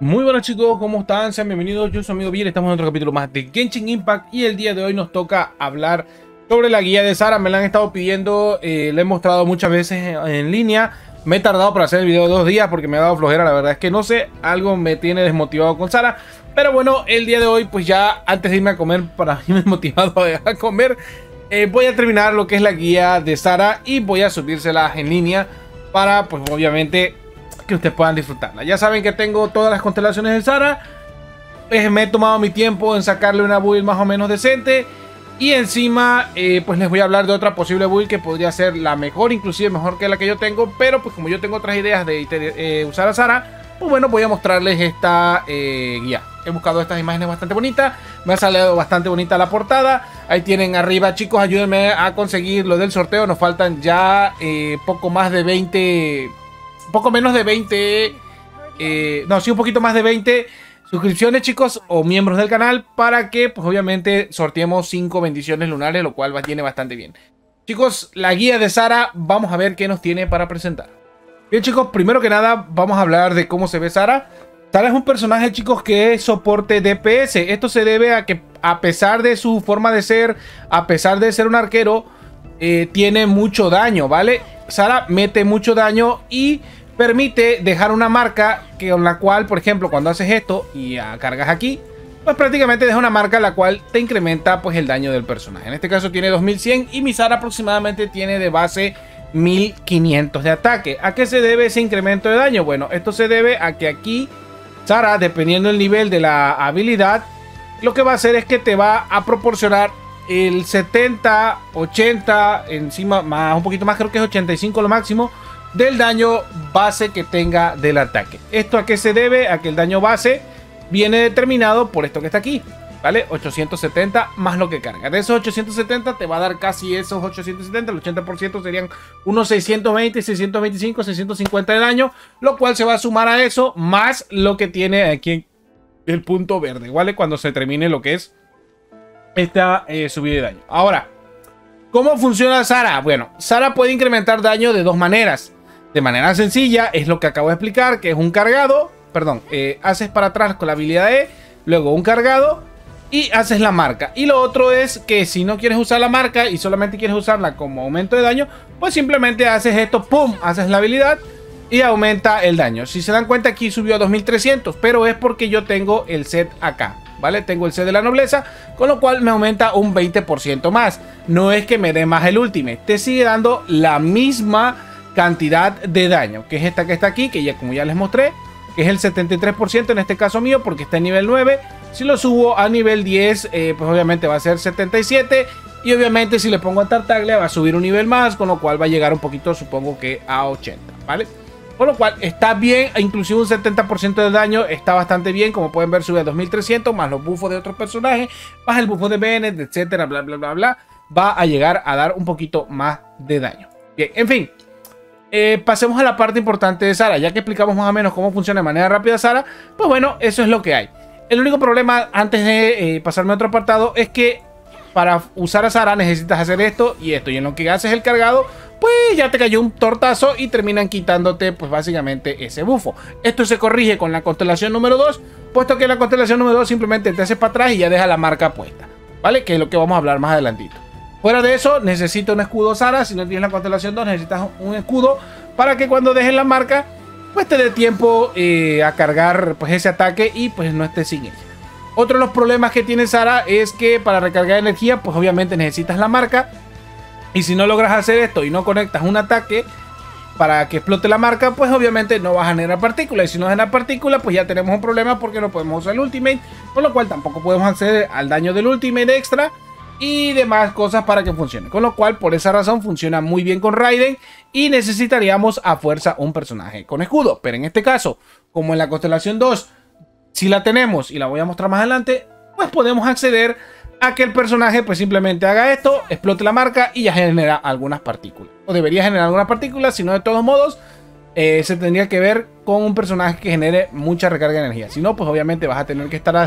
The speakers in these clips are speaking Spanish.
Muy buenas chicos, ¿cómo están? Sean bienvenidos, yo soy su amigo Biel, estamos en otro capítulo más de Genshin Impact y el día de hoy nos toca hablar sobre la guía de Sara. Me la han estado pidiendo, le he mostrado muchas veces en línea. Me he tardado para hacer el video 2 días porque me ha dado flojera, la verdad es que no sé, algo me tiene desmotivado con Sara. Pero bueno, el día de hoy pues ya antes de irme a comer, para irme motivado a comer, voy a terminar lo que es la guía de Sara y voy a subírselas en línea para pues obviamente que ustedes puedan disfrutarla. Ya saben que tengo todas las constelaciones de Sara. Me he tomado mi tiempo en sacarle una build más o menos decente. Y encima pues les voy a hablar de otra posible build que podría ser la mejor, inclusive mejor que la que yo tengo. Pero pues como yo tengo otras ideas de usar a Sara, pues bueno, voy a mostrarles esta guía. He buscado estas imágenes bastante bonitas. Me ha salido bastante bonita la portada. Ahí tienen arriba, chicos, ayúdenme a conseguir lo del sorteo. Nos faltan ya poco más de 20... Poco menos de 20, no, sí, un poquito más de 20 suscripciones, chicos, o miembros del canal para que, pues obviamente, sorteemos 5 bendiciones lunares, lo cual viene bastante bien. Chicos, la guía de Sara, vamos a ver qué nos tiene para presentar. Bien, chicos, primero que nada, vamos a hablar de cómo se ve Sara. Sara es un personaje, chicos, que es soporte DPS. Esto se debe a que, a pesar de su forma de ser, a pesar de ser un arquero, tiene mucho daño, ¿vale? Sara mete mucho daño y permite dejar una marca con la cual, por ejemplo, cuando haces esto y cargas aquí, pues prácticamente deja una marca la cual te incrementa pues el daño del personaje. En este caso tiene 2100 y mi Sara aproximadamente tiene de base 1500 de ataque. ¿A qué se debe ese incremento de daño? Bueno, esto se debe a que aquí Sara, dependiendo del nivel de la habilidad, lo que va a hacer es que te va a proporcionar el 70, 80, encima más, un poquito más, creo que es 85 lo máximo del daño base que tenga del ataque. ¿Esto a qué se debe? A que el daño base viene determinado por esto que está aquí, ¿vale? 870 más lo que carga. De esos 870 te va a dar casi esos 870, el 80% serían unos 620, 625, 650 de daño, lo cual se va a sumar a eso más lo que tiene aquí el punto verde, ¿vale? Cuando se termine lo que es esta subida de daño. Ahora, ¿cómo funciona Sara? Bueno, Sara puede incrementar daño de dos maneras. De manera sencilla, es lo que acabo de explicar, que es un cargado, perdón, haces para atrás con la habilidad E, luego un cargado y haces la marca. Y lo otro es que si no quieres usar la marca y solamente quieres usarla como aumento de daño, pues simplemente haces esto, pum, haces la habilidad y aumenta el daño. Si se dan cuenta, aquí subió a 2300, pero es porque yo tengo el set acá, ¿vale? Tengo el set de la nobleza, con lo cual me aumenta un 20% más. No es que me dé más el ultimate, te sigue dando la misma cantidad de daño, que es esta que está aquí, que ya como ya les mostré, que es el 73% en este caso mío, porque está en nivel 9. Si lo subo a nivel 10, pues obviamente va a ser 77. Y obviamente si le pongo a Tartaglia va a subir un nivel más, con lo cual va a llegar un poquito, supongo que a 80, ¿vale? Con lo cual está bien, inclusive un 70% de daño está bastante bien. Como pueden ver, sube a 2300, más los buffos de otros personajes, más el buffo de Bennett, etcétera, bla, bla, bla, bla. Va a llegar a dar un poquito más de daño. Bien, en fin. Pasemos a la parte importante de Sara. Ya que explicamos más o menos cómo funciona de manera rápida Sara, pues bueno, eso es lo que hay. El único problema, antes de pasarme a otro apartado, es que para usar a Sara necesitas hacer esto y esto. Y en lo que haces el cargado, pues ya te cayó un tortazo y terminan quitándote pues básicamente ese bufo. Esto se corrige con la constelación número 2, puesto que la constelación número 2 simplemente te hace para atrás y ya deja la marca puesta, ¿vale? Que es lo que vamos a hablar más adelantito. Fuera de eso, necesito un escudo Sara. Si no tienes la constelación 2, necesitas un escudo para que cuando dejes la marca, pues te dé tiempo a cargar pues ese ataque y pues no estés sin ella. Otro de los problemas que tiene Sara es que para recargar energía, pues obviamente necesitas la marca. Y si no logras hacer esto y no conectas un ataque para que explote la marca, pues obviamente no vas a generar partículas. Y si no genera partículas, pues ya tenemos un problema porque no podemos usar el ultimate. Con lo cual tampoco podemos acceder al daño del ultimate extra y demás cosas para que funcione. Con lo cual, por esa razón, funciona muy bien con Raiden y necesitaríamos a fuerza un personaje con escudo. Pero en este caso, como en la constelación 2, si la tenemos y la voy a mostrar más adelante, pues podemos acceder a que el personaje pues simplemente haga esto, explote la marca y ya genera algunas partículas. O debería generar algunas partículas, si no de todos modos, se tendría que ver con un personaje que genere mucha recarga de energía. Si no, pues obviamente vas a tener que estar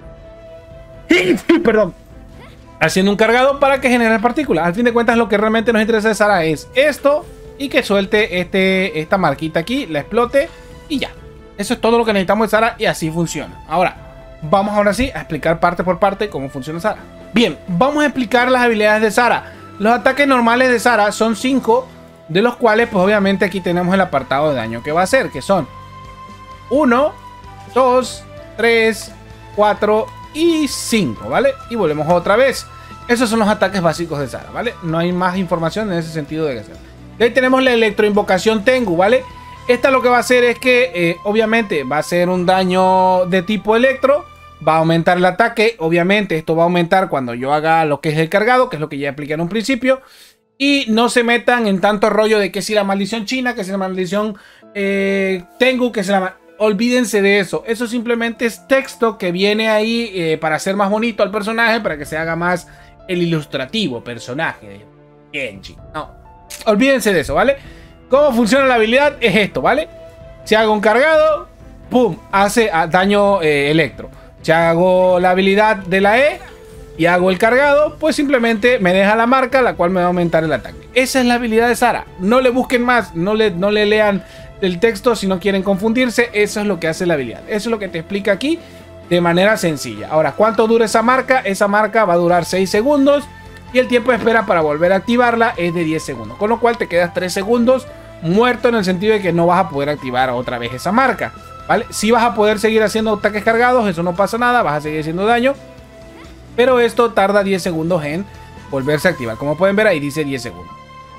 perdón, haciendo un cargado para que genere partículas. Al fin de cuentas, lo que realmente nos interesa de Sara es esto y que suelte esta marquita aquí, la explote y ya. Eso es todo lo que necesitamos de Sara y así funciona. Vamos ahora sí a explicar parte por parte cómo funciona Sara. Bien, vamos a explicar las habilidades de Sara. Los ataques normales de Sara son 5, de los cuales pues obviamente aquí tenemos el apartado de daño que va a hacer, que son 1, 2, 3, 4 y 5, ¿vale? Y volvemos otra vez. Esos son los ataques básicos de Sara, ¿vale? No hay más información en ese sentido de que hacer. De ahí tenemos la electroinvocación Tengu, ¿vale? Esta lo que va a hacer es que obviamente va a ser un daño de tipo electro. Va a aumentar el ataque. Obviamente esto va a aumentar cuando yo haga lo que es el cargado, que es lo que ya expliqué en un principio. Y no se metan en tanto rollo de que si la maldición china, que si la maldición Tengu, que si la... Olvídense de eso. Eso simplemente es texto que viene ahí para hacer más bonito al personaje, para que se haga más el ilustrativo personaje de Genshin. No, olvídense de eso, ¿vale? ¿Cómo funciona la habilidad? Es esto, ¿vale? Si hago un cargado, ¡pum! Hace daño electro. Si hago la habilidad de la E y hago el cargado, pues simplemente me deja la marca, la cual me va a aumentar el ataque. Esa es la habilidad de Sara. No le busquen más, no le lean el texto si no quieren confundirse. Eso es lo que hace la habilidad. Eso es lo que te explica aquí de manera sencilla. Ahora, ¿cuánto dura esa marca? Esa marca va a durar 6 segundos. Y el tiempo de espera para volver a activarla es de 10 segundos. Con lo cual te quedas 3 segundos muerto, en el sentido de que no vas a poder activar otra vez esa marca, ¿vale? Sí vas a poder seguir haciendo ataques cargados, eso no pasa nada, vas a seguir haciendo daño. Pero esto tarda 10 segundos en volverse a activar. Como pueden ver ahí dice 10 segundos.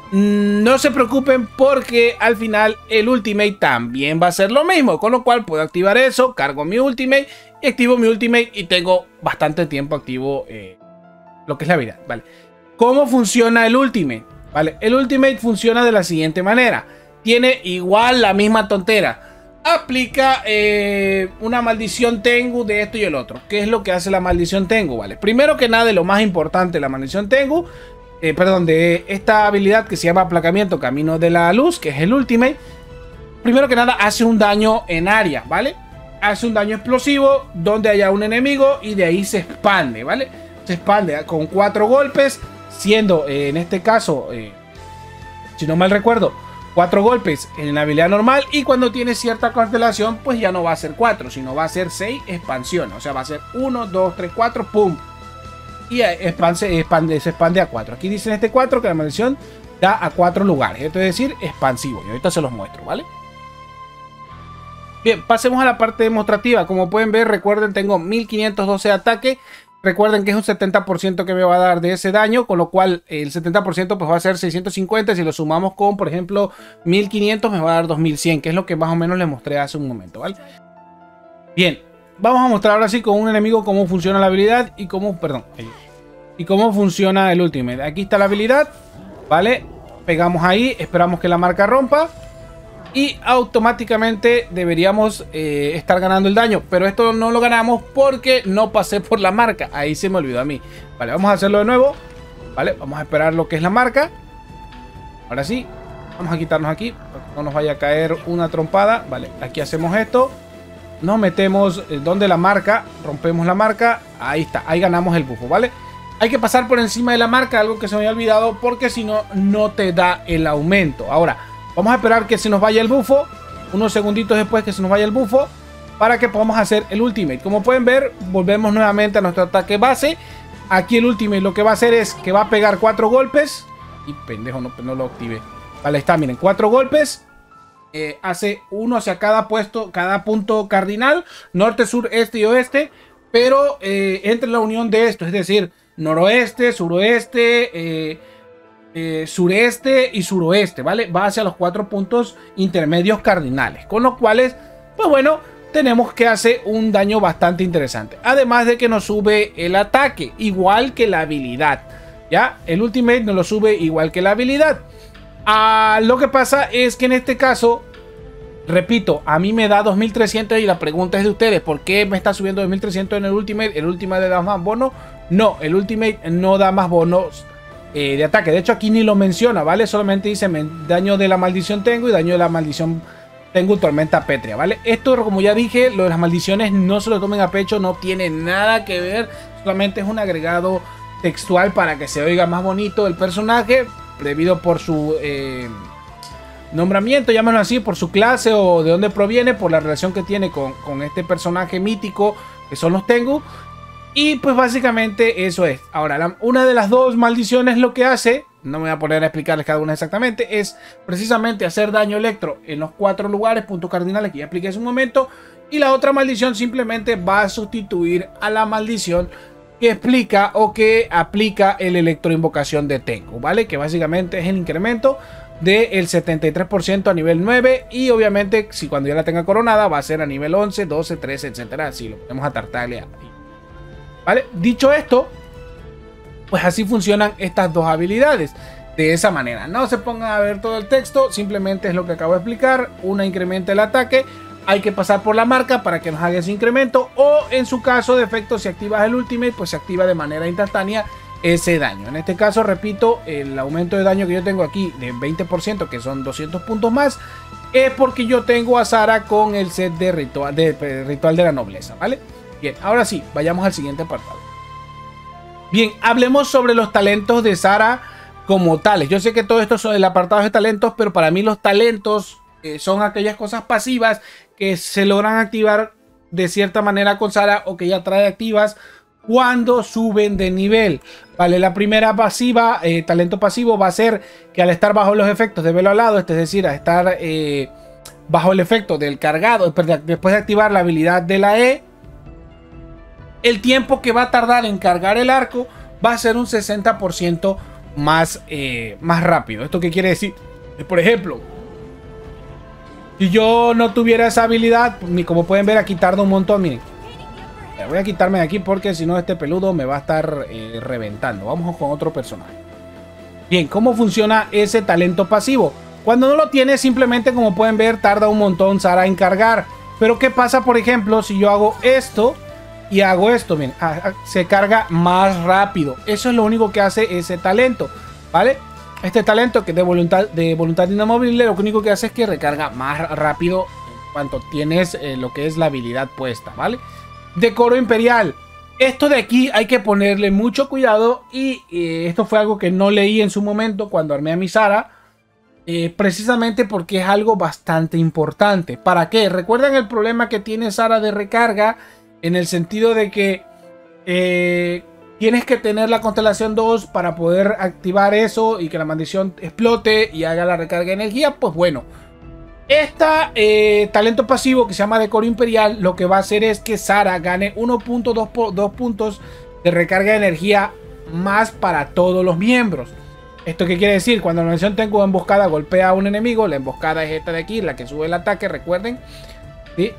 No se preocupen porque al final el ultimate también va a ser lo mismo. Con lo cual puedo activar eso, cargo mi ultimate y activo mi ultimate y tengo bastante tiempo activo lo que es la habilidad, ¿vale? ¿Cómo funciona el ultimate? ¿Vale? El ultimate funciona de la siguiente manera. Tiene igual la misma tontera. Aplica una maldición Tengu de esto y el otro. ¿Qué es lo que hace la maldición Tengu? ¿Vale? Primero que nada, lo más importante de la maldición Tengu, de esta habilidad que se llama aplacamiento camino de la luz, que es el ultimate. Primero que nada hace un daño en área, ¿vale? Hace un daño explosivo donde haya un enemigo y de ahí se expande, ¿vale? Se expande con 4 golpes, siendo en este caso, si no mal recuerdo, 4 golpes en la habilidad normal, y cuando tiene cierta constelación pues ya no va a ser 4, sino va a ser 6 expansiones. O sea, va a ser 1, 2, 3, 4, ¡pum! Y se expande a 4. Aquí dice en este 4 que la maldición da a 4 lugares. Esto es decir, expansivo. Y ahorita se los muestro, ¿vale? Bien, pasemos a la parte demostrativa. Como pueden ver, recuerden, tengo 1512 de ataque. Recuerden que es un 70% que me va a dar de ese daño, con lo cual el 70% pues va a ser 650. Si lo sumamos con, por ejemplo, 1500, me va a dar 2100, que es lo que más o menos les mostré hace un momento, ¿vale? Bien, vamos a mostrar ahora sí con un enemigo cómo funciona la habilidad y cómo, y cómo funciona el ultimate. Aquí está la habilidad, ¿vale? Pegamos ahí, esperamos que la marca rompa y automáticamente deberíamos estar ganando el daño. Pero esto no lo ganamos porque no pasé por la marca. Ahí se me olvidó a mí. Vale, vamos a hacerlo de nuevo. Vale, vamos a esperar lo que es la marca. Ahora sí, vamos a quitarnos aquí, no nos vaya a caer una trompada. Vale, aquí hacemos esto. Nos metemos donde la marca, rompemos la marca. Ahí está, ahí ganamos el bufo, ¿vale? Hay que pasar por encima de la marca, algo que se me había olvidado, porque si no, no te da el aumento. Ahora, vamos a esperar que se nos vaya el bufo, unos segunditos después que se nos vaya el bufo, para que podamos hacer el ultimate. Como pueden ver, volvemos nuevamente a nuestro ataque base. Aquí el ultimate lo que va a hacer es que va a pegar 4 golpes. Y pendejo, no lo activé. Vale, está, miren, 4 golpes. Hace uno hacia cada punto cardinal, norte, sur, este y oeste. Pero entre la unión de esto, es decir, noroeste, suroeste, sureste y suroeste, ¿vale? Va hacia los 4 puntos intermedios cardinales, con los cuales, pues bueno, tenemos que hacer un daño bastante interesante. Además de que nos sube el ataque, igual que la habilidad, ¿ya? El ultimate nos lo sube igual que la habilidad. Lo que pasa es que en este caso, repito, a mí me da 2300 y la pregunta es de ustedes, ¿por qué me está subiendo 2300 en el ultimate? ¿El ultimate da más bonos? No, el ultimate no da más bonos de ataque. De hecho aquí ni lo menciona, ¿vale? Solamente dice daño de la maldición Tengu y daño de la maldición Tengu tormenta pétrea, ¿vale? Esto, como ya dije, lo de las maldiciones no se lo tomen a pecho, no tiene nada que ver, solamente es un agregado textual para que se oiga más bonito el personaje, debido por su nombramiento, llámalo así, por su clase o de dónde proviene, por la relación que tiene con este personaje mítico que son los Tengu. Y pues básicamente eso es. Ahora, una de las dos maldiciones lo que hace, no me voy a poner a explicarles cada una exactamente, es precisamente hacer daño electro en los 4 lugares, puntos cardinales que ya expliqué hace un momento. Y la otra maldición simplemente va a sustituir a la maldición que explica o que aplica el electroinvocación de Tengu, ¿vale? Que básicamente es el incremento del 73% a nivel 9 y obviamente si cuando ya la tenga coronada va a ser a nivel 11, 12, 13, etcétera. Así lo ponemos a Tartaglia. ¿Vale? Dicho esto, pues así funcionan estas dos habilidades. De esa manera, no se pongan a ver todo el texto, simplemente es lo que acabo de explicar. Una incrementa el ataque, hay que pasar por la marca para que nos haga ese incremento, o en su caso de efecto, si activas el ultimate, pues se activa de manera instantánea ese daño. En este caso, repito, el aumento de daño que yo tengo aquí de 20%, que son 200 puntos más, es porque yo tengo a Sara con el set de ritual de la nobleza, ¿vale? Bien, ahora sí, vayamos al siguiente apartado. Bien, hablemos sobre los talentos de Sara como tales. Yo sé que todo esto son el apartado de talentos, pero para mí los talentos son aquellas cosas pasivas que se logran activar de cierta manera con Sara o que ya trae activas cuando suben de nivel. Vale, la primera pasiva, talento pasivo, va a ser que al estar bajo los efectos de velo alado, es decir, a estar bajo el efecto del cargado, después de activar la habilidad de la E, el tiempo que va a tardar en cargar el arco va a ser un 60% más rápido. ¿Esto qué quiere decir? Por ejemplo, si yo no tuviera esa habilidad, como pueden ver aquí tarda un montón. Miren, voy a quitarme de aquí porque si no este peludo me va a estar reventando. Vamos con otro personaje. Bien, ¿cómo funciona ese talento pasivo? Cuando no lo tiene, simplemente como pueden ver tarda un montón Sara en cargar. Pero ¿qué pasa, por ejemplo, si yo hago esto y hago esto? Miren, se carga más rápido. Eso es lo único que hace ese talento, ¿vale? Este talento que es de voluntad inamovible, lo único que hace es que recarga más rápido en cuanto tienes lo que es la habilidad puesta, ¿vale? Decoro imperial. Esto de aquí hay que ponerle mucho cuidado y esto fue algo que no leí en su momento cuando armé a mi Sara. Precisamente porque es algo bastante importante. ¿Para qué? ¿Recuerdan el problema que tiene Sara de recarga? En el sentido de que tienes que tener la constelación 2 para poder activar eso y que la maldición explote y haga la recarga de energía. Pues bueno, talento pasivo que se llama Decoro Imperial lo que va a hacer es que Sara gane 1.2 puntos de recarga de energía más para todos los miembros. ¿Esto qué quiere decir? Cuando la maldición Tengu emboscada golpea a un enemigo, la emboscada es esta de aquí, la que sube el ataque, recuerden, ¿sí?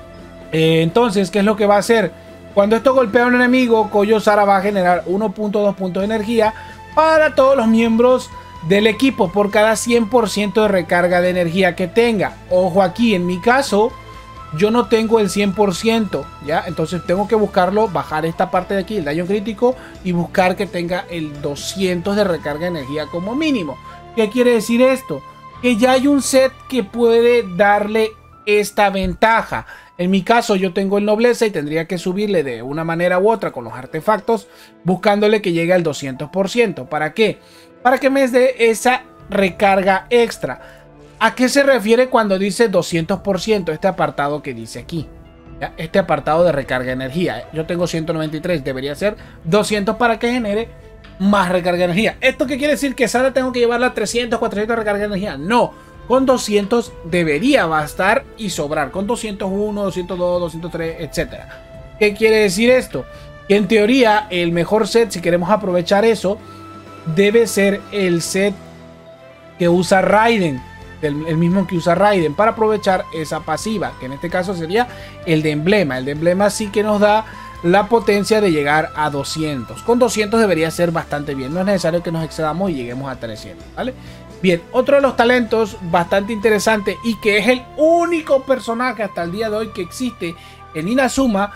Entonces, ¿qué es lo que va a hacer? Cuando esto golpea a un enemigo, Koyo Sara va a generar 1.2 puntos de energía para todos los miembros del equipo por cada 100% de recarga de energía que tenga. Ojo aquí, en mi caso, yo no tengo el 100%, ¿ya? Entonces tengo que buscarlo, bajar esta parte de aquí, el daño crítico, y buscar que tenga el 200 de recarga de energía como mínimo. ¿Qué quiere decir esto? Que ya hay un set que puede darle esta ventaja. En mi caso yo tengo el nobleza y tendría que subirle de una manera u otra con los artefactos, buscándole que llegue al 200%. ¿Para qué? Para que me dé esa recarga extra. ¿A qué se refiere cuando dice 200%? Este apartado que dice aquí, ¿ya? Este apartado de recarga de energía. Yo tengo 193, debería ser 200 para que genere más recarga de energía. ¿Esto qué quiere decir? ¿Que Sara tengo que llevarla a 300, 400 de recarga de energía? No. Con 200 debería bastar y sobrar. Con 201, 202, 203, etc. ¿Qué quiere decir esto? Que en teoría el mejor set, si queremos aprovechar eso, debe ser el set que usa Raiden. El mismo que usa Raiden para aprovechar esa pasiva. Que en este caso sería el de emblema. El de emblema sí que nos da la potencia de llegar a 200. Con 200 debería ser bastante bien. No es necesario que nos excedamos y lleguemos a 300, ¿vale? Bien, otro de los talentos bastante interesante y que es el único personaje hasta el día de hoy que existe en Inazuma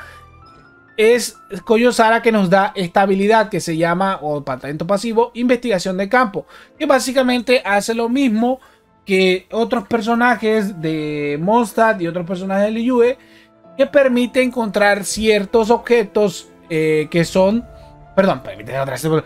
es Koyo Sara, que nos da esta habilidad que se llama, o talento pasivo, investigación de campo, que básicamente hace lo mismo que otros personajes de Mondstadt y otros personajes de Liyue, que permite encontrar ciertos objetos que son, perdón,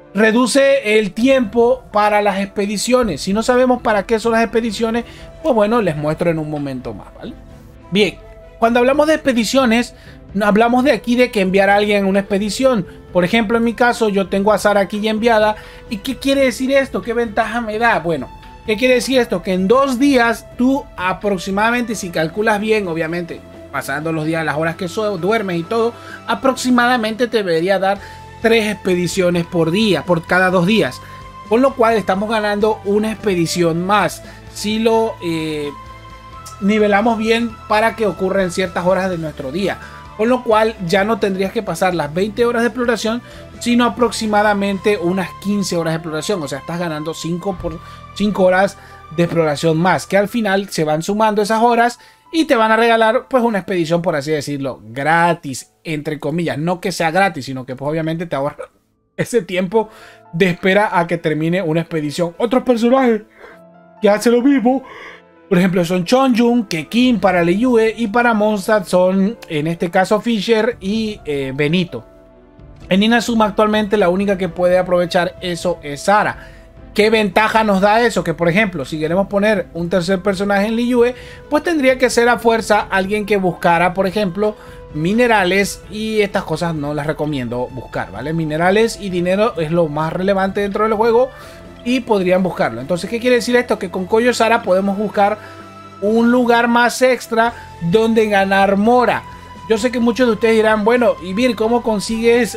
reduce el tiempo para las expediciones. Si no sabemos para qué son las expediciones, pues bueno, les muestro en un momento más, ¿vale? Bien, cuando hablamos de expediciones, hablamos de aquí de que enviar a alguien en una expedición. Por ejemplo, en mi caso, yo tengo a Sara aquí ya enviada. ¿Y qué quiere decir esto? ¿Qué ventaja me da? Bueno, ¿qué quiere decir esto? Que en 2 días tú aproximadamente, si calculas bien, obviamente, pasando los días, las horas que duermes y todo, aproximadamente te debería dar 3 expediciones por día, por cada 2 días. Con lo cual estamos ganando una expedición más. Si lo nivelamos bien para que ocurra en ciertas horas de nuestro día. Con lo cual ya no tendrías que pasar las 20 horas de exploración, sino aproximadamente unas 15 horas de exploración. O sea, estás ganando 5 horas de exploración más, que al final se van sumando esas horas y te van a regalar pues una expedición, por así decirlo, gratis, entre comillas. No que sea gratis, sino que pues obviamente te ahorra ese tiempo de espera a que termine una expedición. Otros personajes que hacen lo mismo, por ejemplo, son Chonjun, Kekin para Liyue, y para Mondstadt son, en este caso, Fisher y Benito. En Inazuma actualmente la única que puede aprovechar eso es Sara. ¿Qué ventaja nos da eso? Que por ejemplo, si queremos poner un tercer personaje en Liyue, pues tendría que ser a fuerza alguien que buscara, por ejemplo, minerales, y estas cosas no las recomiendo buscar, ¿vale? Minerales y dinero es lo más relevante dentro del juego y podrían buscarlo. Entonces, ¿qué quiere decir esto? Que con Koyo Sara podemos buscar un lugar más extra donde ganar mora. Yo sé que muchos de ustedes dirán, bueno, y Vir, ¿cómo consigues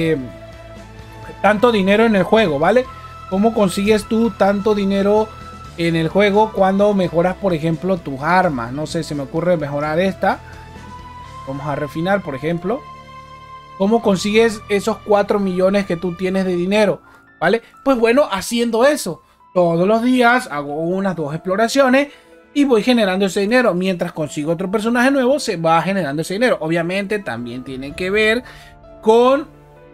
tanto dinero en el juego, ¿vale? ¿Cómo consigues tú tanto dinero en el juego cuando mejoras, por ejemplo, tus armas? No sé, se me ocurre mejorar esta. Vamos a refinar, por ejemplo. ¿Cómo consigues esos 4 millones que tú tienes de dinero? ¿Vale? Pues bueno, haciendo eso. Todos los días hago unas 2 exploraciones y voy generando ese dinero. Mientras consigo otro personaje nuevo, se va generando ese dinero. Obviamente también tiene que ver con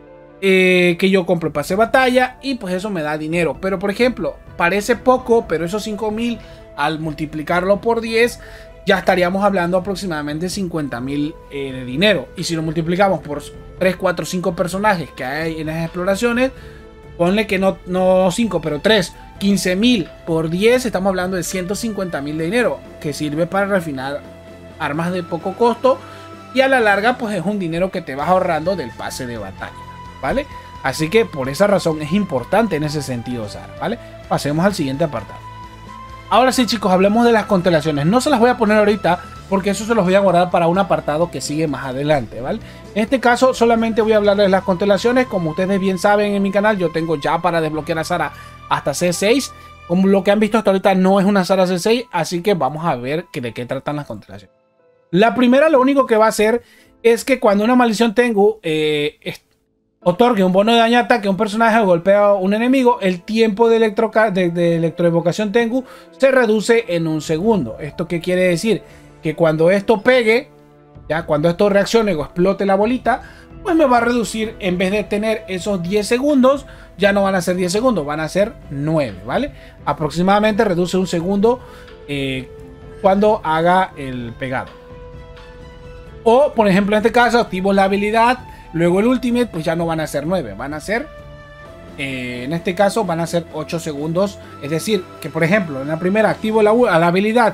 que yo compro el pase de batalla y pues eso me da dinero. Pero por ejemplo, parece poco, pero esos 5.000 al multiplicarlo por 10 ya estaríamos hablando aproximadamente 50.000 de dinero. Y si lo multiplicamos por 3, 4, 5 personajes que hay en las exploraciones, ponle que no 5, pero 3, 15.000 por 10, estamos hablando de 150.000 de dinero, que sirve para refinar armas de poco costo, y a la larga pues es un dinero que te vas ahorrando del pase de batalla, ¿vale? Así que por esa razón es importante en ese sentido, Sara, ¿vale? Pasemos al siguiente apartado. Ahora sí, chicos, hablemos de las constelaciones. No se las voy a poner ahorita porque eso se los voy a guardar para un apartado que sigue más adelante, ¿vale? En este caso solamente voy a hablarles de las constelaciones. Como ustedes bien saben, en mi canal yo tengo ya para desbloquear a Sara hasta C6. Como lo que han visto hasta ahorita no es una Sara C6, así que vamos a ver de qué tratan las constelaciones. La primera, lo único que va a hacer es que cuando una maldición Tengu otorgue un bono de daño ataque a un personaje o golpea a un enemigo, el tiempo de electroevocación Tengu se reduce en 1 segundo. ¿Esto qué quiere decir? Que cuando esto pegue, ya cuando esto reaccione o explote la bolita, pues me va a reducir, en vez de tener esos 10 segundos, ya no van a ser 10 segundos, van a ser 9, ¿vale? Aproximadamente reduce 1 segundo cuando haga el pegado. O, por ejemplo, en este caso, activo la habilidad, luego el ultimate, pues ya no van a ser 9, van a ser, en este caso, van a ser 8 segundos. Es decir, que por ejemplo, en la primera activo la habilidad,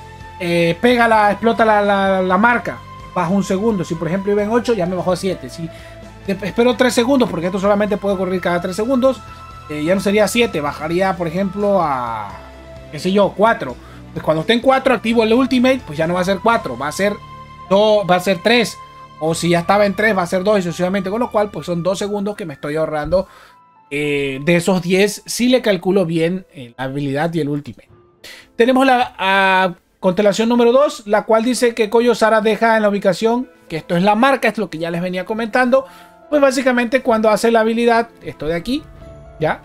explota la marca, bajo 1 segundo. Si por ejemplo iba en 8, ya me bajó a 7. Si espero 3 segundos, porque esto solamente puede ocurrir cada 3 segundos, ya no sería 7, bajaría por ejemplo a, qué sé yo, 4. Pues cuando esté en 4, activo el ultimate, pues ya no va a ser 4, va a ser 2, va a ser 3. O si ya estaba en 3, va a ser 2 y sucesivamente. Con lo cual, pues son 2 segundos que me estoy ahorrando de esos 10, si le calculo bien la habilidad y el ultimate. Tenemos la constelación número 2, la cual dice que Koyo Sara deja en la ubicación, que esto es la marca, es lo que ya les venía comentando. Pues básicamente cuando hace la habilidad, esto de aquí, ya.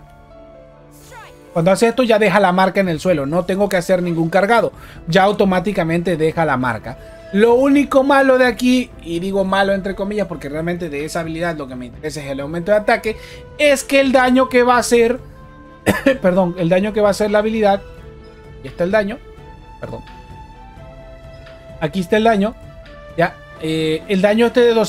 Cuando hace esto ya deja la marca en el suelo, no tengo que hacer ningún cargado, ya automáticamente deja la marca. Lo único malo de aquí, y digo malo entre comillas porque realmente de esa habilidad lo que me interesa es el aumento de ataque, es que el daño que va a hacer, perdón, el daño que va a hacer la habilidad, y está el daño, perdón, aquí está el daño, ya, el daño este de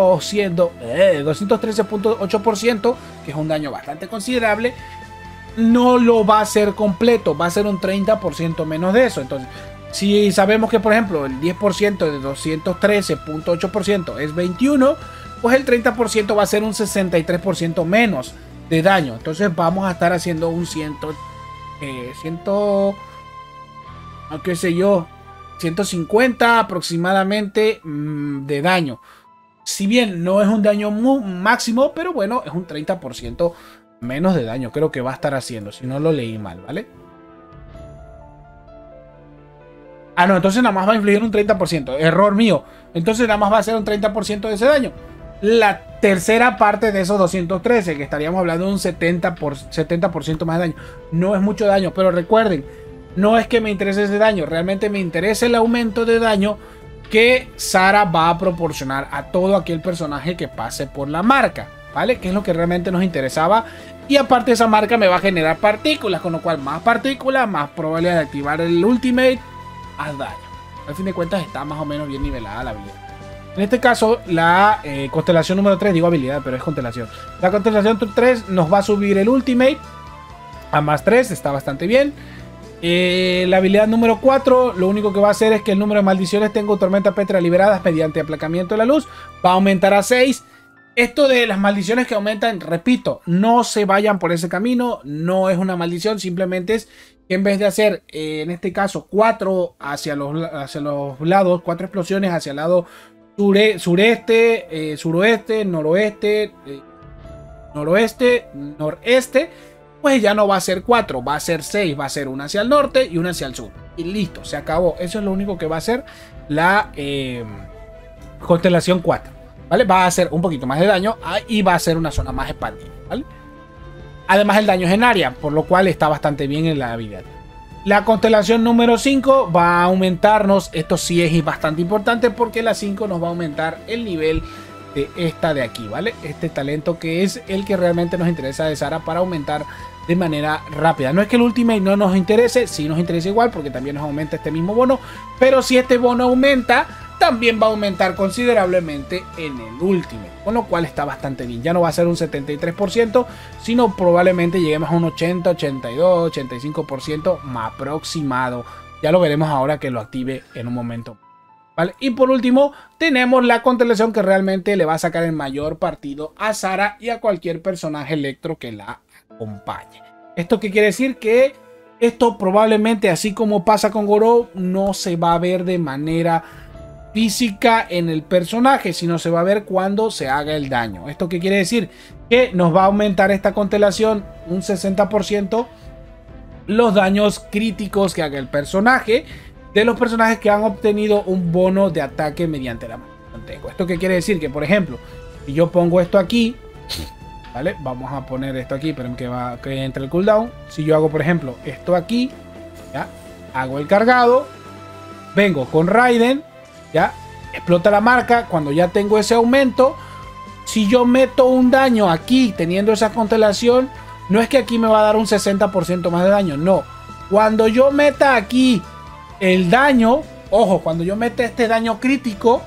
213.8%, que es un daño bastante considerable, no lo va a ser completo, va a ser un 30% menos de eso. Entonces, si sabemos que, por ejemplo, el 10% de 213.8% es 21, pues el 30% va a ser un 63% menos de daño. Entonces vamos a estar haciendo un 150 aproximadamente de daño. Si bien no es un daño máximo, pero bueno, es un 30% menos de daño. Creo que va a estar haciendo, si no lo leí mal, ¿vale? Ah, no, entonces nada más va a infligir un 30%. Error mío. Entonces nada más va a ser un 30% de ese daño. La tercera parte de esos 213, que estaríamos hablando de un 70% más de daño. No es mucho daño, pero recuerden, no es que me interese ese daño. Realmente me interesa el aumento de daño que Sara va a proporcionar a todo aquel personaje que pase por la marca, ¿vale? Que es lo que realmente nos interesaba. Y aparte esa marca me va a generar partículas, con lo cual más partículas, más probabilidad de activar el ultimate, más daño. Al fin de cuentas está más o menos bien nivelada la habilidad. En este caso, la constelación número 3, digo habilidad, pero es constelación. La constelación 3 nos va a subir el ultimate a más 3, está bastante bien. La habilidad número 4, lo único que va a hacer es que el número de maldiciones tengo tormenta pétrea liberadas mediante aplacamiento de la luz va a aumentar a 6. Esto de las maldiciones que aumentan, repito, no se vayan por ese camino, no es una maldición, simplemente es que en vez de hacer, en este caso, 4 hacia los lados, 4 explosiones hacia el lado sureste, suroeste, noroeste, noroeste, noreste, pues ya no va a ser 4, va a ser 6, va a ser una hacia el norte y una hacia el sur. Y listo, se acabó. Eso es lo único que va a hacer la constelación 4. ¿Vale? Va a hacer un poquito más de daño y va a ser una zona más expandida, ¿vale? Además el daño es en área, por lo cual está bastante bien en la habilidad. La constelación número 5 va a aumentarnos, esto sí es bastante importante porque la 5 nos va a aumentar el nivel de esta de aquí, ¿vale? Este talento que es el que realmente nos interesa de Sara para aumentar de manera rápida. No es que el ultimate no nos interese, sí nos interesa igual porque también nos aumenta este mismo bono, pero si este bono aumenta, también va a aumentar considerablemente en el ultimate, con lo cual está bastante bien. Ya no va a ser un 73%, sino probablemente lleguemos a un 80, 82, 85% más aproximado. Ya lo veremos ahora que lo active en un momento. ¿Vale? Y por último, tenemos la constelación que realmente le va a sacar el mayor partido a Sara y a cualquier personaje electro que la acompañe. ¿Esto qué quiere decir? Que esto probablemente, así como pasa con Gorou, no se va a ver de manera física en el personaje, sino se va a ver cuando se haga el daño. ¿Esto qué quiere decir? Que nos va a aumentar esta constelación un 60% los daños críticos que haga el personaje de los personajes que han obtenido un bono de ataque mediante la maldición. ¿Esto qué quiere decir? Que por ejemplo, si yo pongo esto aquí, ¿vale? Vamos a poner esto aquí, pero que entre el cooldown. Si yo hago por ejemplo esto aquí, ya hago el cargado, vengo con Raiden, ya explota la marca. Cuando ya tengo ese aumento, si yo meto un daño aquí teniendo esa constelación, no es que aquí me va a dar un 60% más de daño, no. Cuando yo meta aquí el daño, ojo, cuando yo meta este daño crítico,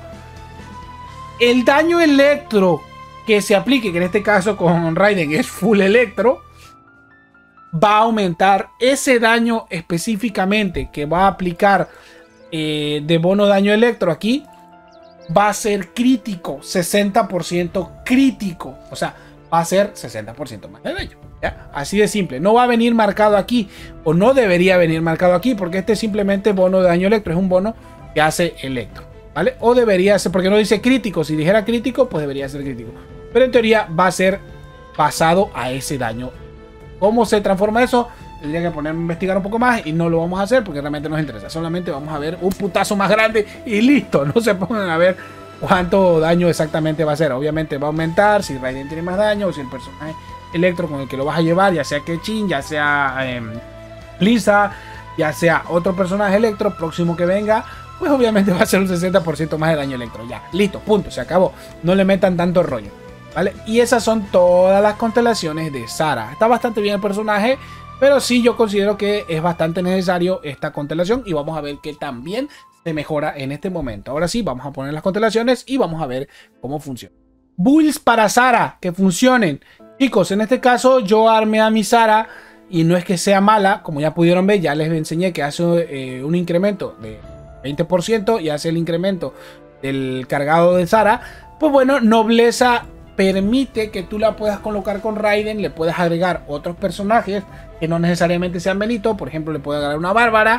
el daño electro que se aplique, que en este caso con Raiden es full electro, va a aumentar ese daño específicamente que va a aplicar de bono daño electro aquí, va a ser crítico, 60% crítico, o sea, va a ser 60% más de daño, ¿ya? Así de simple. No va a venir marcado aquí, o no debería venir marcado aquí, porque este es simplemente bono de daño electro, es un bono que hace electro, ¿vale? O debería ser, porque no dice crítico, si dijera crítico, pues debería ser crítico, pero en teoría va a ser basado a ese daño. ¿Cómo se transforma eso? Tendría que ponerme a investigar un poco más y no lo vamos a hacer porque realmente nos interesa. Solamente vamos a ver un putazo más grande y listo. No se pongan a ver cuánto daño exactamente va a ser. Obviamente va a aumentar si Raiden tiene más daño o si el personaje electro con el que lo vas a llevar, ya sea Kechin, ya sea Lisa, ya sea otro personaje electro próximo que venga, pues obviamente va a ser un 60% más de daño electro. Ya, listo, punto, se acabó. No le metan tanto rollo, ¿vale? Y esas son todas las constelaciones de Sara. Está bastante bien el personaje, pero sí yo considero que es bastante necesario esta constelación y vamos a ver que también se mejora en este momento. Ahora sí, vamos a poner las constelaciones y vamos a ver cómo funciona. Builds para Zara que funcionen. Chicos, en este caso yo armé a mi Zara y no es que sea mala, como ya pudieron ver, ya les enseñé que hace un incremento de 20% y hace el incremento del cargado de Zara. Pues bueno, nobleza permite que tú la puedas colocar con Raiden, le puedes agregar otros personajes que no necesariamente sean Benito. Por ejemplo, le puedes agregar una Bárbara.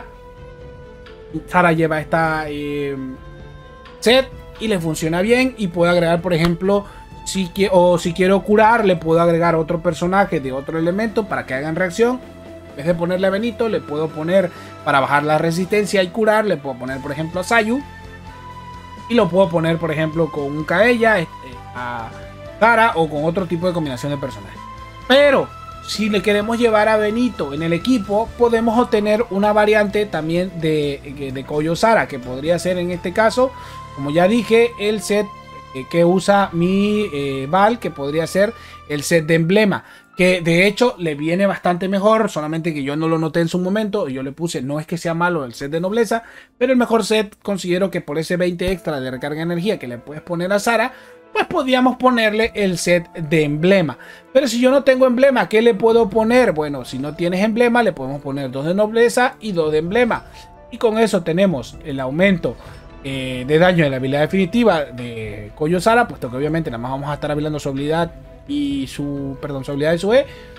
Zara lleva esta set y le funciona bien, y puedo agregar, por ejemplo, si quiero curar, le puedo agregar otro personaje de otro elemento para que hagan reacción. En vez de ponerle a Benito, le puedo poner, para bajar la resistencia y curar, le puedo poner, por ejemplo, a Sayu. Y lo puedo poner, por ejemplo, con un Kaeya, a Zara, o con otro tipo de combinación de personajes. Pero si le queremos llevar a Benito en el equipo, podemos obtener una variante también de Koyo Zara, que podría ser en este caso, como ya dije, el set que usa mi Val, que podría ser el set de emblema, que de hecho le viene bastante mejor, solamente que yo no lo noté en su momento. Yo le puse, no es que sea malo el set de nobleza, pero el mejor set considero que por ese 20 extra de recarga de energía que le puedes poner a Zara, pues podríamos ponerle el set de emblema. Pero si yo no tengo emblema, ¿qué le puedo poner? Bueno, si no tienes emblema, le podemos poner 2 de nobleza y 2 de emblema, y con eso tenemos el aumento de daño de la habilidad definitiva de Koyo Zara, puesto que obviamente nada más vamos a estar hablando su habilidad y su habilidad y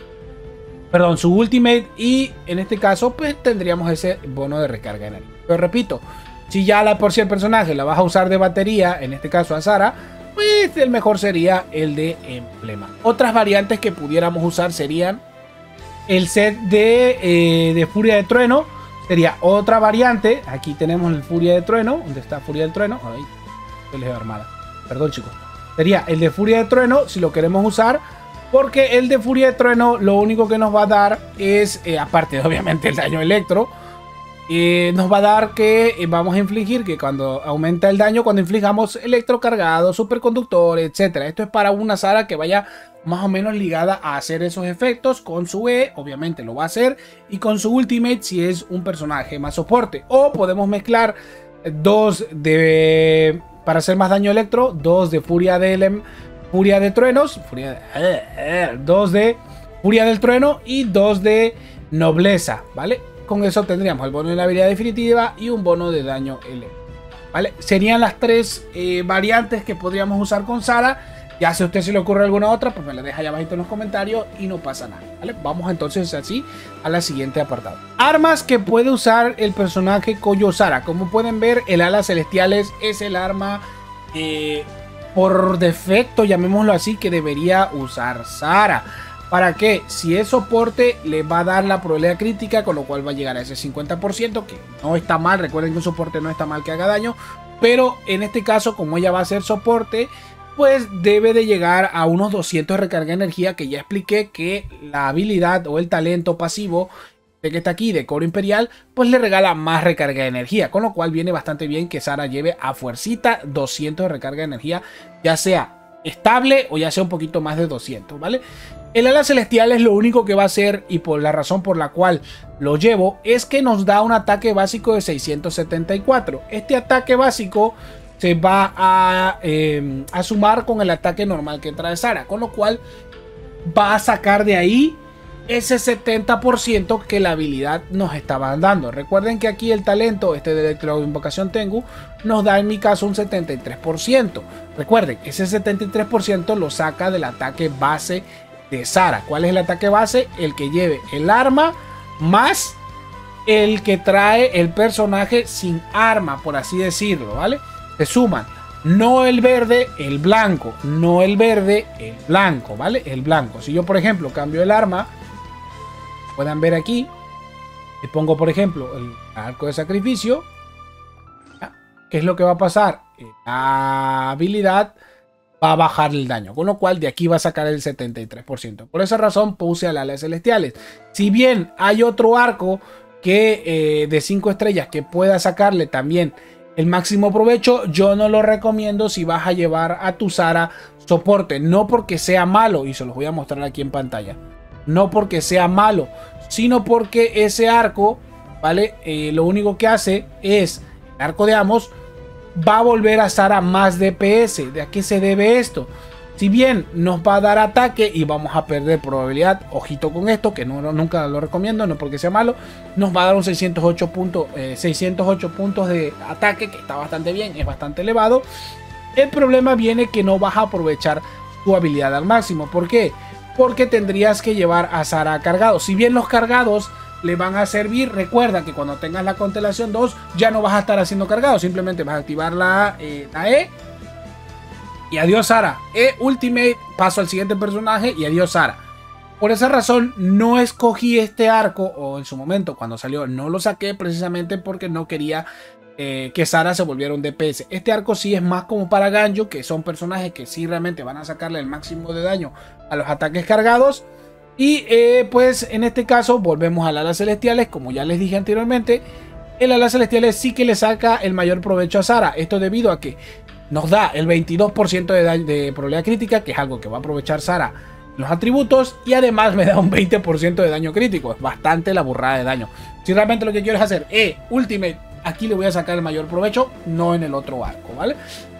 su ultimate, y en este caso pues tendríamos ese bono de recarga de energía. Pero repito, si ya por si el personaje la vas a usar de batería, en este caso a Zara, pues el mejor sería el de emblema. Otras variantes que pudiéramos usar serían el set de Furia de Trueno. Sería otra variante. Aquí tenemos el Furia de Trueno. ¿Dónde está Furia del Trueno? Ahí, pelea armada. Perdón, chicos. Sería el de Furia de Trueno si lo queremos usar. Porque el de Furia de Trueno lo único que nos va a dar es, aparte de obviamente el daño electro, nos va a dar que vamos a infligir, que cuando aumenta el daño, cuando inflijamos electro cargado, superconductor, etcétera. Esto es para una Zara que vaya más o menos ligada a hacer esos efectos. Con su E, obviamente lo va a hacer, y con su ultimate si es un personaje más soporte. O podemos mezclar 2 para hacer más daño electro, 2 de Furia de Truenos, 2 de Furia del Trueno y 2 de Nobleza, ¿vale? Con eso tendríamos el bono de la habilidad definitiva y un bono de daño eléctrico, ¿vale? Serían las 3 variantes que podríamos usar con Zara. Ya si a usted se le ocurre alguna otra, pues me la deja ahí abajo en los comentarios y no pasa nada, ¿vale? Vamos entonces así a la siguiente apartado. Armas que puede usar el personaje Koyo Zara. Como pueden ver, el Alas Celestiales es el arma por defecto, llamémoslo así, que debería usar Zara. ¿Para qué? Si es soporte, le va a dar la probabilidad crítica, con lo cual va a llegar a ese 50%, que no está mal. Recuerden que un soporte no está mal que haga daño, pero en este caso, como ella va a ser soporte, pues debe de llegar a unos 200 de recarga de energía, que ya expliqué que la habilidad o el talento pasivo de que está aquí de Coro Imperial, pues le regala más recarga de energía, con lo cual viene bastante bien que Zara lleve a fuercita 200 de recarga de energía, ya sea estable o ya sea un poquito más de 200, ¿vale? El ala celestial es lo único que va a hacer, y por la razón por la cual lo llevo, es que nos da un ataque básico de 674. Este ataque básico se va a sumar con el ataque normal que trae Zara, con lo cual va a sacar de ahí ese 70% que la habilidad nos estaba dando. Recuerden que aquí el talento de Electroinvocación Tengu nos da en mi caso un 73%. Recuerden, ese 73% lo saca del ataque base de Zara. ¿Cuál es el ataque base? El que lleve el arma más el que trae el personaje sin arma, por así decirlo, ¿vale? Se suman. No el verde, el blanco. No el verde, el blanco, ¿vale? El blanco. Si yo, por ejemplo, cambio el arma, puedan ver aquí, le pongo, por ejemplo, el arco de sacrificio. ¿Qué es lo que va a pasar? La habilidad va a bajar el daño, con lo cual de aquí va a sacar el 73%. Por esa razón puse al Alas Celestiales. Si bien hay otro arco que de 5 estrellas que pueda sacarle también el máximo provecho, yo no lo recomiendo si vas a llevar a tu Zara soporte. No porque sea malo, y se los voy a mostrar aquí en pantalla. No porque sea malo, sino porque ese arco, ¿vale? Lo único que hace es arco de Amos, va a volver a Zara más DPS. ¿De a qué se debe esto? Si bien nos va a dar ataque y vamos a perder probabilidad, ojito con esto, que nunca lo recomiendo, no porque sea malo, nos va a dar un 608 puntos de ataque, que está bastante bien, es bastante elevado. El problema viene que no vas a aprovechar tu habilidad al máximo. ¿Por qué? Porque tendrías que llevar a Zara cargado. Si bien los cargados le van a servir, recuerda que cuando tengas la constelación 2 ya no vas a estar haciendo cargado, simplemente vas a activar la E y adiós Zara. Ultimate, paso al siguiente personaje y adiós Zara. Por esa razón no escogí este arco, o en su momento cuando salió no lo saqué, precisamente porque no quería que Zara se volviera un DPS. Este arco sí es más como para Ganjo, que son personajes que sí realmente van a sacarle el máximo de daño a los ataques cargados. Y pues en este caso volvemos al Alas Celestiales, como ya les dije anteriormente. El Alas Celestiales sí que le saca el mayor provecho a Zara. Esto debido a que nos da el 22% de probabilidad crítica, que es algo que va a aprovechar Zara en los atributos. Y además me da un 20% de daño crítico. Es bastante la burrada de daño. Si realmente lo que quiero es hacer Ultimate, aquí le voy a sacar el mayor provecho, no en el otro arco, ¿vale?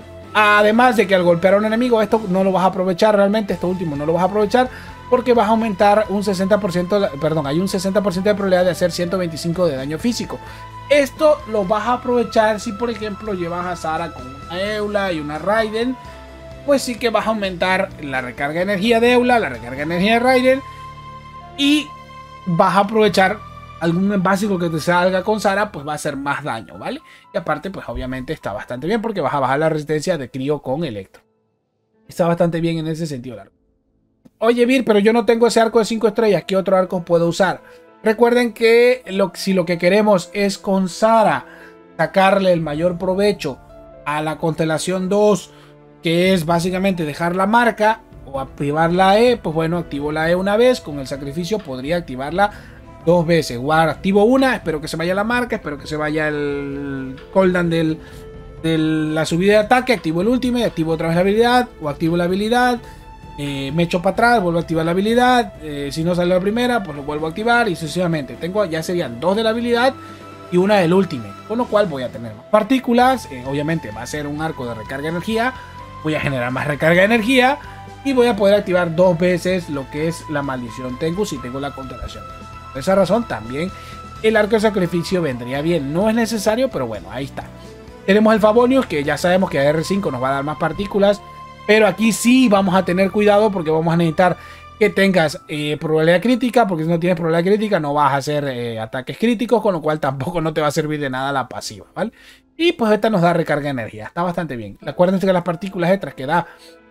Además de que al golpear a un enemigo, esto no lo vas a aprovechar realmente, esto último no lo vas a aprovechar, porque vas a aumentar un 60%, perdón, hay un 60% de probabilidad de hacer 125 de daño físico. Esto lo vas a aprovechar si por ejemplo llevas a Zara con una Eula y una Raiden, pues sí que vas a aumentar la recarga de energía de Eula, la recarga de energía de Raiden, y vas a aprovechar algún básico que te salga con Zara, pues va a hacer más daño, ¿vale? Y aparte, pues obviamente está bastante bien porque vas a bajar la resistencia de Crío con Electro. Está bastante bien en ese sentido largo. Oye, Vir, pero yo no tengo ese arco de 5 estrellas. ¿Qué otro arco puedo usar? Recuerden que si lo que queremos es con Zara sacarle el mayor provecho a la constelación 2, que es básicamente dejar la marca o activar la E, pues bueno, activo la E una vez. Con el sacrificio podría activarla 2 veces. Activo una, espero que se vaya la marca, espero que se vaya el cooldown de la subida de ataque, activo el último, activo otra vez la habilidad, o activo la habilidad, me echo para atrás, vuelvo a activar la habilidad, si no sale la primera, pues lo vuelvo a activar y sucesivamente. Ya serían 2 de la habilidad y una del ultimate, con lo cual voy a tener más partículas, obviamente va a ser un arco de recarga de energía, voy a generar más recarga de energía y voy a poder activar 2 veces lo que es la maldición Tengu si tengo la constelación. Por esa razón también el arco de sacrificio vendría bien. No es necesario, pero bueno, ahí está. Tenemos el Favonius, que ya sabemos que a R5 nos va a dar más partículas, pero aquí sí vamos a tener cuidado porque vamos a necesitar que tengas probabilidad crítica, porque si no tienes probabilidad crítica no vas a hacer ataques críticos, con lo cual tampoco no te va a servir de nada la pasiva, ¿vale? Y pues esta nos da recarga de energía, está bastante bien. Acuérdense que las partículas extras que da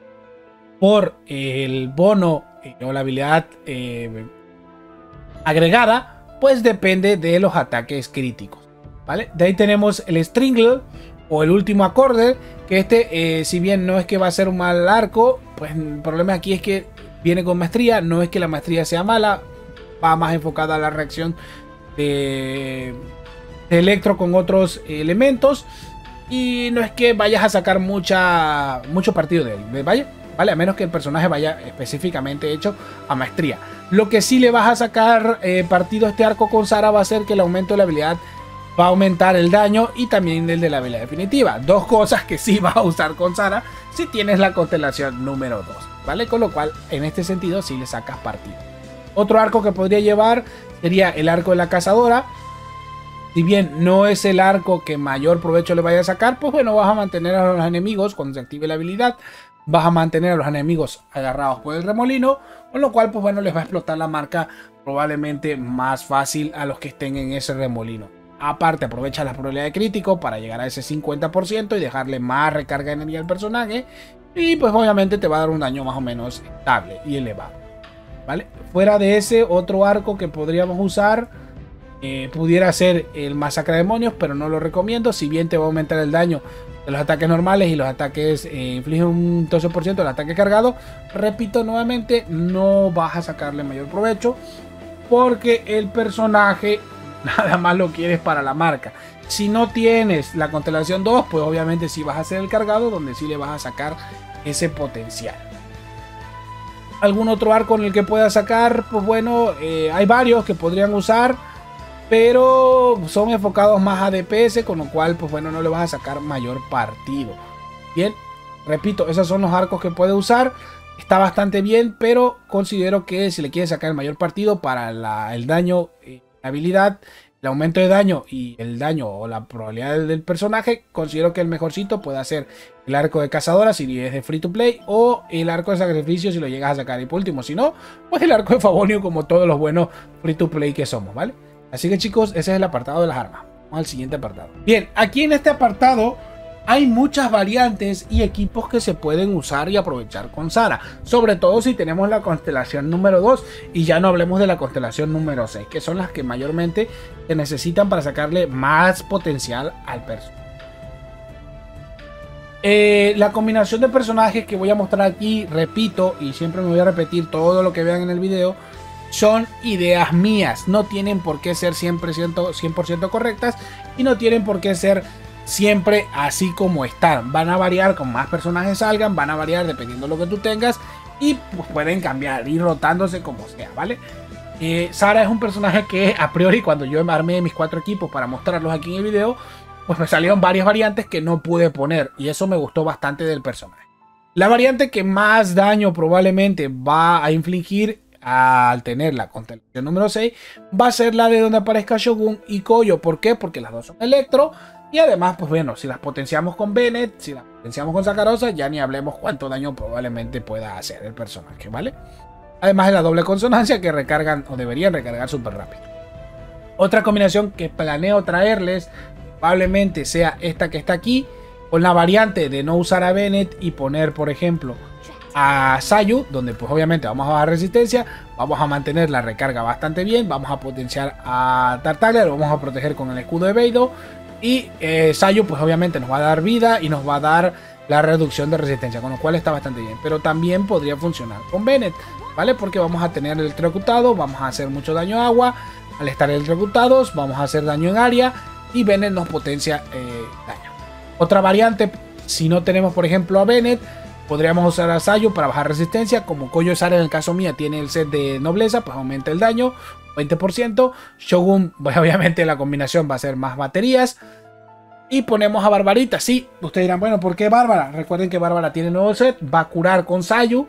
por el bono o la habilidad agregada, pues depende de los ataques críticos, ¿vale? De ahí tenemos el Stringle o el último acorde, que este, si bien no es que va a ser un mal arco, pues el problema aquí es que viene con maestría. No es que la maestría sea mala, va más enfocada a la reacción de Electro con otros elementos, y no es que vayas a sacar mucho partido de él, ¿vale? A menos que el personaje vaya específicamente hecho a maestría. Lo que sí le vas a sacar partido a este arco con Zara va a ser que el aumento de la habilidad va a aumentar el daño y también el de la habilidad definitiva. 2 cosas que sí vas a usar con Zara si tienes la constelación número 2, ¿vale? Con lo cual, en este sentido, sí le sacas partido. Otro arco que podría llevar sería el arco de la cazadora. Si bien no es el arco que mayor provecho le vaya a sacar, pues bueno, vas a mantener a los enemigos cuando se active la habilidad. Vas a mantener a los enemigos agarrados por el remolino, con lo cual, pues bueno, les va a explotar la marca probablemente más fácil a los que estén en ese remolino. Aparte, aprovecha la probabilidad de crítico para llegar a ese 50% y dejarle más recarga de energía al personaje. Y pues obviamente te va a dar un daño más o menos estable y elevado, ¿vale? Fuera de ese, otro arco que podríamos usar pudiera ser el Masacre de Demonios, pero no lo recomiendo. Si bien te va a aumentar el daño de los ataques normales y los ataques infligen un 12% del ataque cargado, repito nuevamente, no vas a sacarle mayor provecho porque el personaje nada más lo quieres para la marca. Si no tienes la constelación 2, pues obviamente sí vas a hacer el cargado, donde sí le vas a sacar ese potencial. ¿Algún otro arco en el que puedas sacar? Pues bueno, hay varios que podrían usar. pero son enfocados más a DPS, con lo cual pues bueno, no le vas a sacar mayor partido. Bien, repito, esos son los arcos que puede usar. Está bastante bien, pero considero que si le quieres sacar el mayor partido para el daño, habilidad, el aumento de daño y el daño o la probabilidad del personaje, considero que el mejorcito puede ser el arco de cazadora si es de free to play, o el arco de sacrificio si lo llegas a sacar. Y por último, si no, pues el arco de Favonio, como todos los buenos free to play que somos, ¿vale? Así que chicos, ese es el apartado de las armas. Vamos al siguiente apartado. Bien, aquí en este apartado hay muchas variantes y equipos que se pueden usar y aprovechar con Zara. Sobre todo si tenemos la constelación número 2 y ya no hablemos de la constelación número 6, que son las que mayormente se necesitan para sacarle más potencial al personaje. La combinación de personajes que voy a mostrar aquí, repito, y siempre me voy a repetir todo lo que vean en el video, son ideas mías. No tienen por qué ser 100% correctas y no tienen por qué ser siempre así como están. Van a variar con más personajes salgan, van a variar dependiendo de lo que tú tengas y pues pueden cambiar, ir rotándose como sea, ¿vale? Zara es un personaje que a priori, cuando yo armé mis 4 equipos para mostrarlos aquí en el video, pues me salieron varias variantes que no pude poner y eso me gustó bastante del personaje. La variante que más daño probablemente va a infligir al tener la constelación número 6 va a ser la de donde aparezca Shogun y Koyo. ¿Por qué? Porque las dos son electro. Y además, pues bueno, si las potenciamos con Bennett, si las potenciamos con Sakarosa, ya ni hablemos cuánto daño probablemente pueda hacer el personaje, ¿vale? Además de la doble consonancia que recargan o deberían recargar súper rápido. Otra combinación que planeo traerles probablemente sea esta que está aquí, con la variante de no usar a Bennett y poner, por ejemplo, a Sayu, donde pues obviamente vamos a bajar resistencia, vamos a mantener la recarga bastante bien, vamos a potenciar a Tartaglia, lo vamos a proteger con el escudo de Beidou. Y Sayu pues obviamente nos va a dar vida y nos va a dar la reducción de resistencia, con lo cual está bastante bien. Pero también podría funcionar con Bennett, ¿vale? Porque vamos a tener electrocutado, vamos a hacer mucho daño a agua. Al estar electrocutados vamos a hacer daño en área y Bennett nos potencia daño. Otra variante, si no tenemos por ejemplo a Bennett, podríamos usar a Sayu para bajar resistencia. Como Koyo Sara en el caso mía tiene el set de nobleza, pues aumenta el daño 20%. Shogun, pues obviamente la combinación va a ser más baterías. Y ponemos a Barbarita. Sí, ustedes dirán, bueno, ¿por qué Bárbara? Recuerden que Bárbara tiene nuevo set, va a curar con Sayu,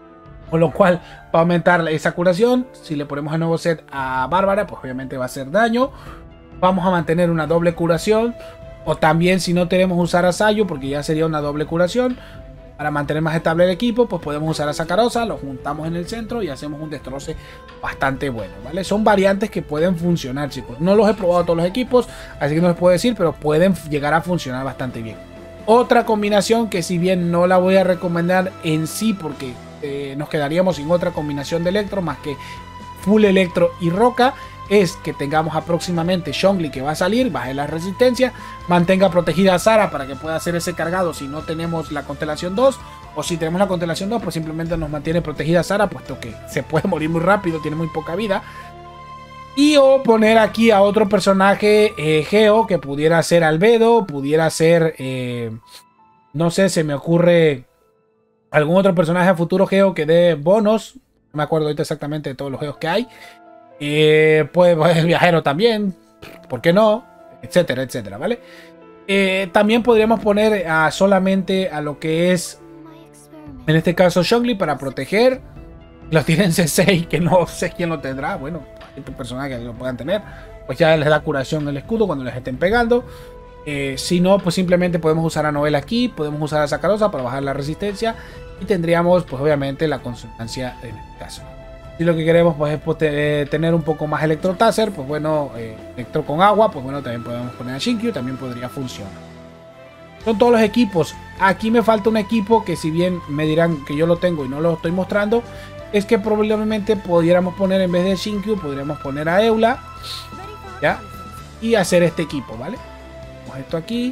con lo cual va a aumentar esa curación. Si le ponemos el nuevo set a Bárbara, pues obviamente va a hacer daño. Vamos a mantener una doble curación. O también si no tenemos usar a Sayu, porque ya sería una doble curación, para mantener más estable el equipo, pues podemos usar a Sakarosa, lo juntamos en el centro y hacemos un destroce bastante bueno, ¿vale? Son variantes que pueden funcionar, chicos. No los he probado todos los equipos, así que no les puedo decir, pero pueden llegar a funcionar bastante bien. Otra combinación que si bien no la voy a recomendar en sí, porque nos quedaríamos sin otra combinación de electro más que full electro y roca, es que tengamos próximamente Zhongli, que va a salir, baje la resistencia, mantenga protegida a Zara para que pueda hacer ese cargado si no tenemos la constelación 2, o si tenemos la constelación 2 pues simplemente nos mantiene protegida a Zara, puesto que se puede morir muy rápido, tiene muy poca vida. Y o poner aquí a otro personaje Geo, que pudiera ser Albedo, pudiera ser no sé, se me ocurre algún otro personaje a futuro Geo que dé bonos, no me acuerdo ahorita exactamente de todos los Geos que hay. Puede el viajero también, ¿por qué no? Etcétera, etcétera, ¿vale? También podríamos poner solamente a lo que es, en este caso, Zhongli para proteger. Los tienen C6, que no sé quién lo tendrá. Bueno, estos personajes que lo puedan tener, pues ya les da curación el escudo cuando les estén pegando. Si no, pues simplemente podemos usar a Noel aquí, podemos usar a Sakarosa para bajar la resistencia y tendríamos, pues obviamente, la consonancia en este caso. Si lo que queremos pues es tener un poco más Electrotaser, pues bueno, electro con agua, pues bueno, también podemos poner a Shinkyu, también podría funcionar. Son todos los equipos. Aquí me falta un equipo que, si bien me dirán que yo lo tengo y no lo estoy mostrando, es que probablemente pudiéramos poner, en vez de Shinkyu, podríamos poner a Eula, ¿ya? Y hacer este equipo, ¿vale? Ponemos esto aquí,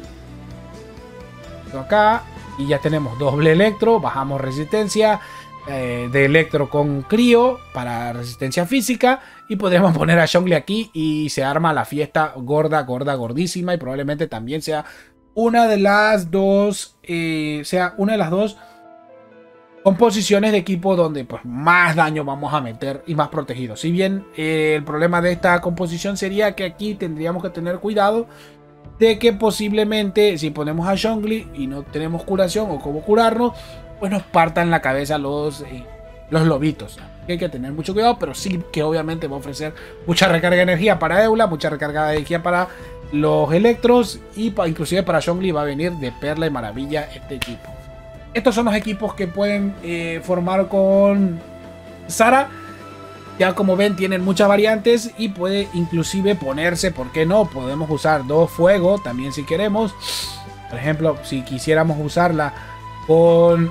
esto acá, y ya tenemos doble electro, bajamos resistencia, de electro con crío para resistencia física, y podríamos poner a Zhongli aquí y se arma la fiesta gorda, gordísima, y probablemente también sea una de las dos composiciones de equipo donde pues más daño vamos a meter y más protegidos. Si bien el problema de esta composición sería que aquí tendríamos que tener cuidado de que posiblemente si ponemos a Zhongli y no tenemos curación o cómo curarnos, pues nos partan la cabeza los lobitos. Hay que tener mucho cuidado, pero sí que obviamente va a ofrecer mucha recarga de energía para Eula, mucha recarga de energía para los Electros y inclusive para Zhongli va a venir de perla y maravilla este equipo. Estos son los equipos que pueden formar con Zara. Ya como ven tienen muchas variantes y puede inclusive ponerse, ¿por qué no? Podemos usar 2 fuego también si queremos. Por ejemplo, si quisiéramos usarla con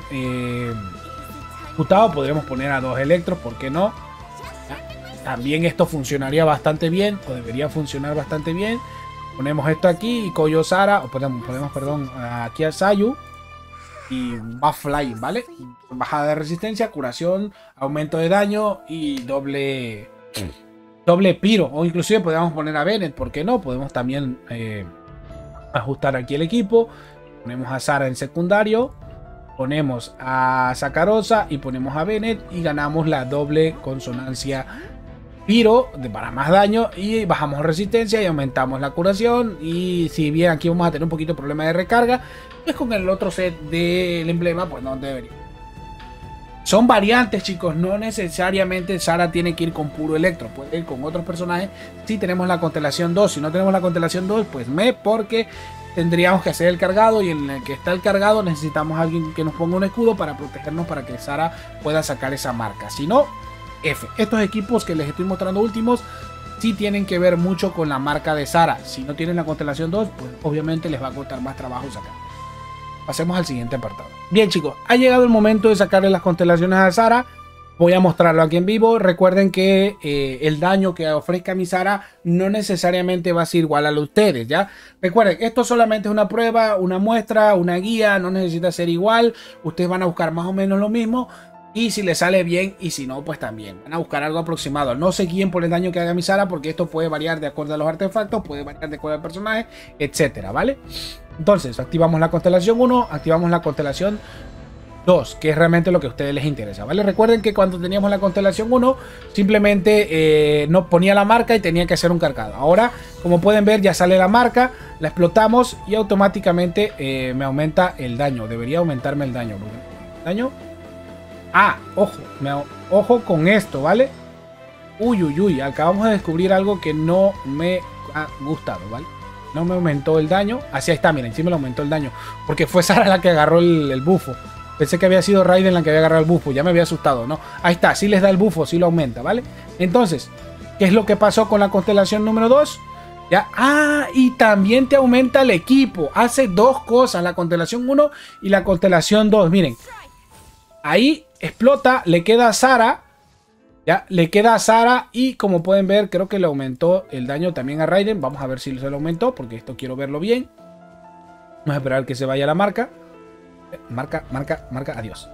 Jutao, podríamos poner a 2 electros, ¿por qué no? También esto funcionaría bastante bien, o debería funcionar bastante bien. Ponemos esto aquí y Koyo Zara, o ponemos perdón, aquí a Sayu. Y va flying, ¿vale? Bajada de resistencia, curación, aumento de daño y doble piro. O inclusive podemos poner a Bennett, ¿por qué no? Podemos también ajustar aquí el equipo. Ponemos a Zara en secundario. Ponemos a Sakarosa y ponemos a Bennett. Y ganamos la doble consonancia piro para más daño. Y bajamos resistencia y aumentamos la curación. Y si bien aquí vamos a tener un poquito de problema de recarga, pues con el otro set del emblema pues no debería. Son variantes, chicos, no necesariamente Zara tiene que ir con puro electro, puede ir con otros personajes si tenemos la constelación 2. Si no tenemos la constelación 2, pues porque tendríamos que hacer el cargado, y en el que está el cargado necesitamos a alguien que nos ponga un escudo para protegernos, para que Zara pueda sacar esa marca. Si no, F. Estos equipos que les estoy mostrando últimos sí tienen que ver mucho con la marca de Zara. Si no tienen la constelación 2, pues obviamente les va a costar más trabajo sacar. Pasemos al siguiente apartado. Bien, chicos, ha llegado el momento de sacarle las constelaciones a Zara. Voy a mostrarlo aquí en vivo. Recuerden que el daño que ofrezca mi Zara no necesariamente va a ser igual a lo de ustedes, ¿ya? Recuerden, esto solamente es una prueba, una muestra, una guía. No necesita ser igual. Ustedes van a buscar más o menos lo mismo. Y si les sale bien, y si no, pues también van a buscar algo aproximado. No se guíen por el daño que haga mi Zara, porque esto puede variar de acuerdo a los artefactos, puede variar de acuerdo al personaje, etcétera, ¿vale? Entonces, activamos la constelación 1, activamos la constelación 2, que es realmente lo que a ustedes les interesa, ¿vale? Recuerden que cuando teníamos la constelación 1, simplemente no ponía la marca y tenía que hacer un cargado. Ahora, como pueden ver, ya sale la marca, la explotamos y automáticamente me aumenta el daño. Debería aumentarme el daño. ¿Daño? Ah, ojo, ojo con esto, ¿vale? Uy, acabamos de descubrir algo que no me ha gustado, ¿vale? No me aumentó el daño. Así está, miren, sí me lo aumentó el daño. Porque fue Zara la que agarró el bufo. Pensé que había sido Raiden la que había agarrado el bufo. Ya me había asustado, ¿no? Ahí está, sí les da el bufo, sí lo aumenta, ¿vale? Entonces, ¿qué es lo que pasó con la constelación número 2? ¿Ya? Ah, y también te aumenta el equipo. Hace 2 cosas, la constelación 1 y la constelación 2. Miren, ahí explota, le queda a Zara. Ya, le queda a Zara y como pueden ver, creo que le aumentó el daño también a Raiden. Vamos a ver si se lo aumentó, porque esto quiero verlo bien. Vamos a esperar que se vaya la marca. Marca, adiós.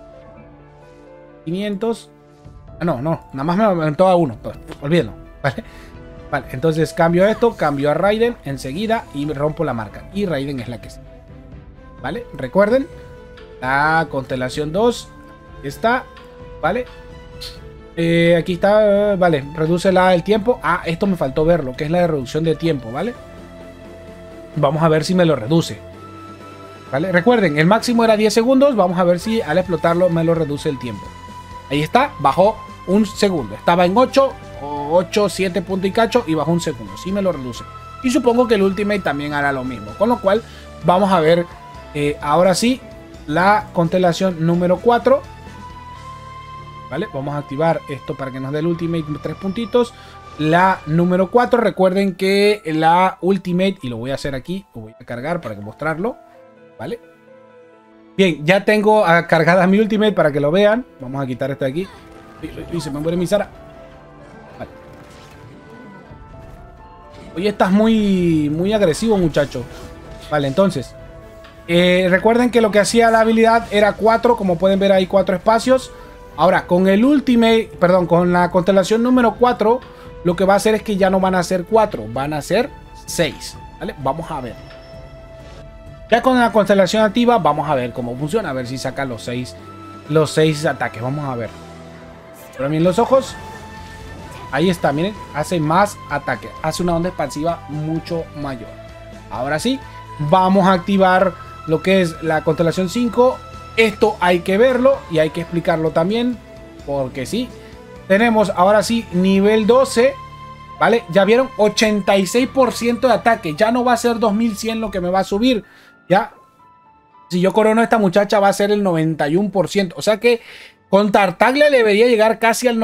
500. Ah, no, nada más me aumentó a 1. Pues, olvídenlo, ¿vale? Vale, entonces cambio esto, cambio a Raiden enseguida y rompo la marca. Y Raiden es la que está. ¿Vale? Recuerden, la constelación 2 está, ¿vale? Aquí está, vale, reduce el tiempo. Ah, esto me faltó verlo, que es la de reducción de tiempo, ¿vale? Vamos a ver si me lo reduce, ¿vale? Recuerden, el máximo era 10 segundos. Vamos a ver si al explotarlo me lo reduce el tiempo. Ahí está, bajó un segundo. Estaba en 7 puntos y cacho y bajó un segundo. Sí me lo reduce. Y supongo que el Ultimate también hará lo mismo. Con lo cual, vamos a ver ahora sí la constelación número 4. ¿Vale? Vamos a activar esto para que nos dé el Ultimate 3 puntitos. La número 4, recuerden que la Ultimate, y lo voy a hacer aquí, lo voy a cargar para que mostrarlo, ¿vale? Bien, ya tengo cargada mi Ultimate para que lo vean. Vamos a quitar esto de aquí. Y se me muere mi Zara. Vale. Hoy estás muy agresivo, muchacho. Vale, entonces recuerden que lo que hacía la habilidad era 4, como pueden ver ahí 4 espacios. Ahora, con el Ultimate, perdón, con la constelación número 4, lo que va a hacer es que ya no van a ser 4, van a ser 6, ¿vale? Vamos a ver. Ya con la constelación activa, vamos a ver cómo funciona, a ver si saca los 6 los 6 ataques. Vamos a ver. Pero bien los ojos. Ahí está, miren. Hace más ataque. Hace una onda expansiva mucho mayor. Ahora sí, vamos a activar lo que es la constelación 5. Esto hay que verlo y hay que explicarlo también. Porque sí. Tenemos ahora sí nivel 12. ¿Vale? Ya vieron, 86% de ataque. Ya no va a ser 2100 lo que me va a subir. Ya. Si yo corono a esta muchacha va a ser el 91%. O sea que con Tartaglia debería llegar casi al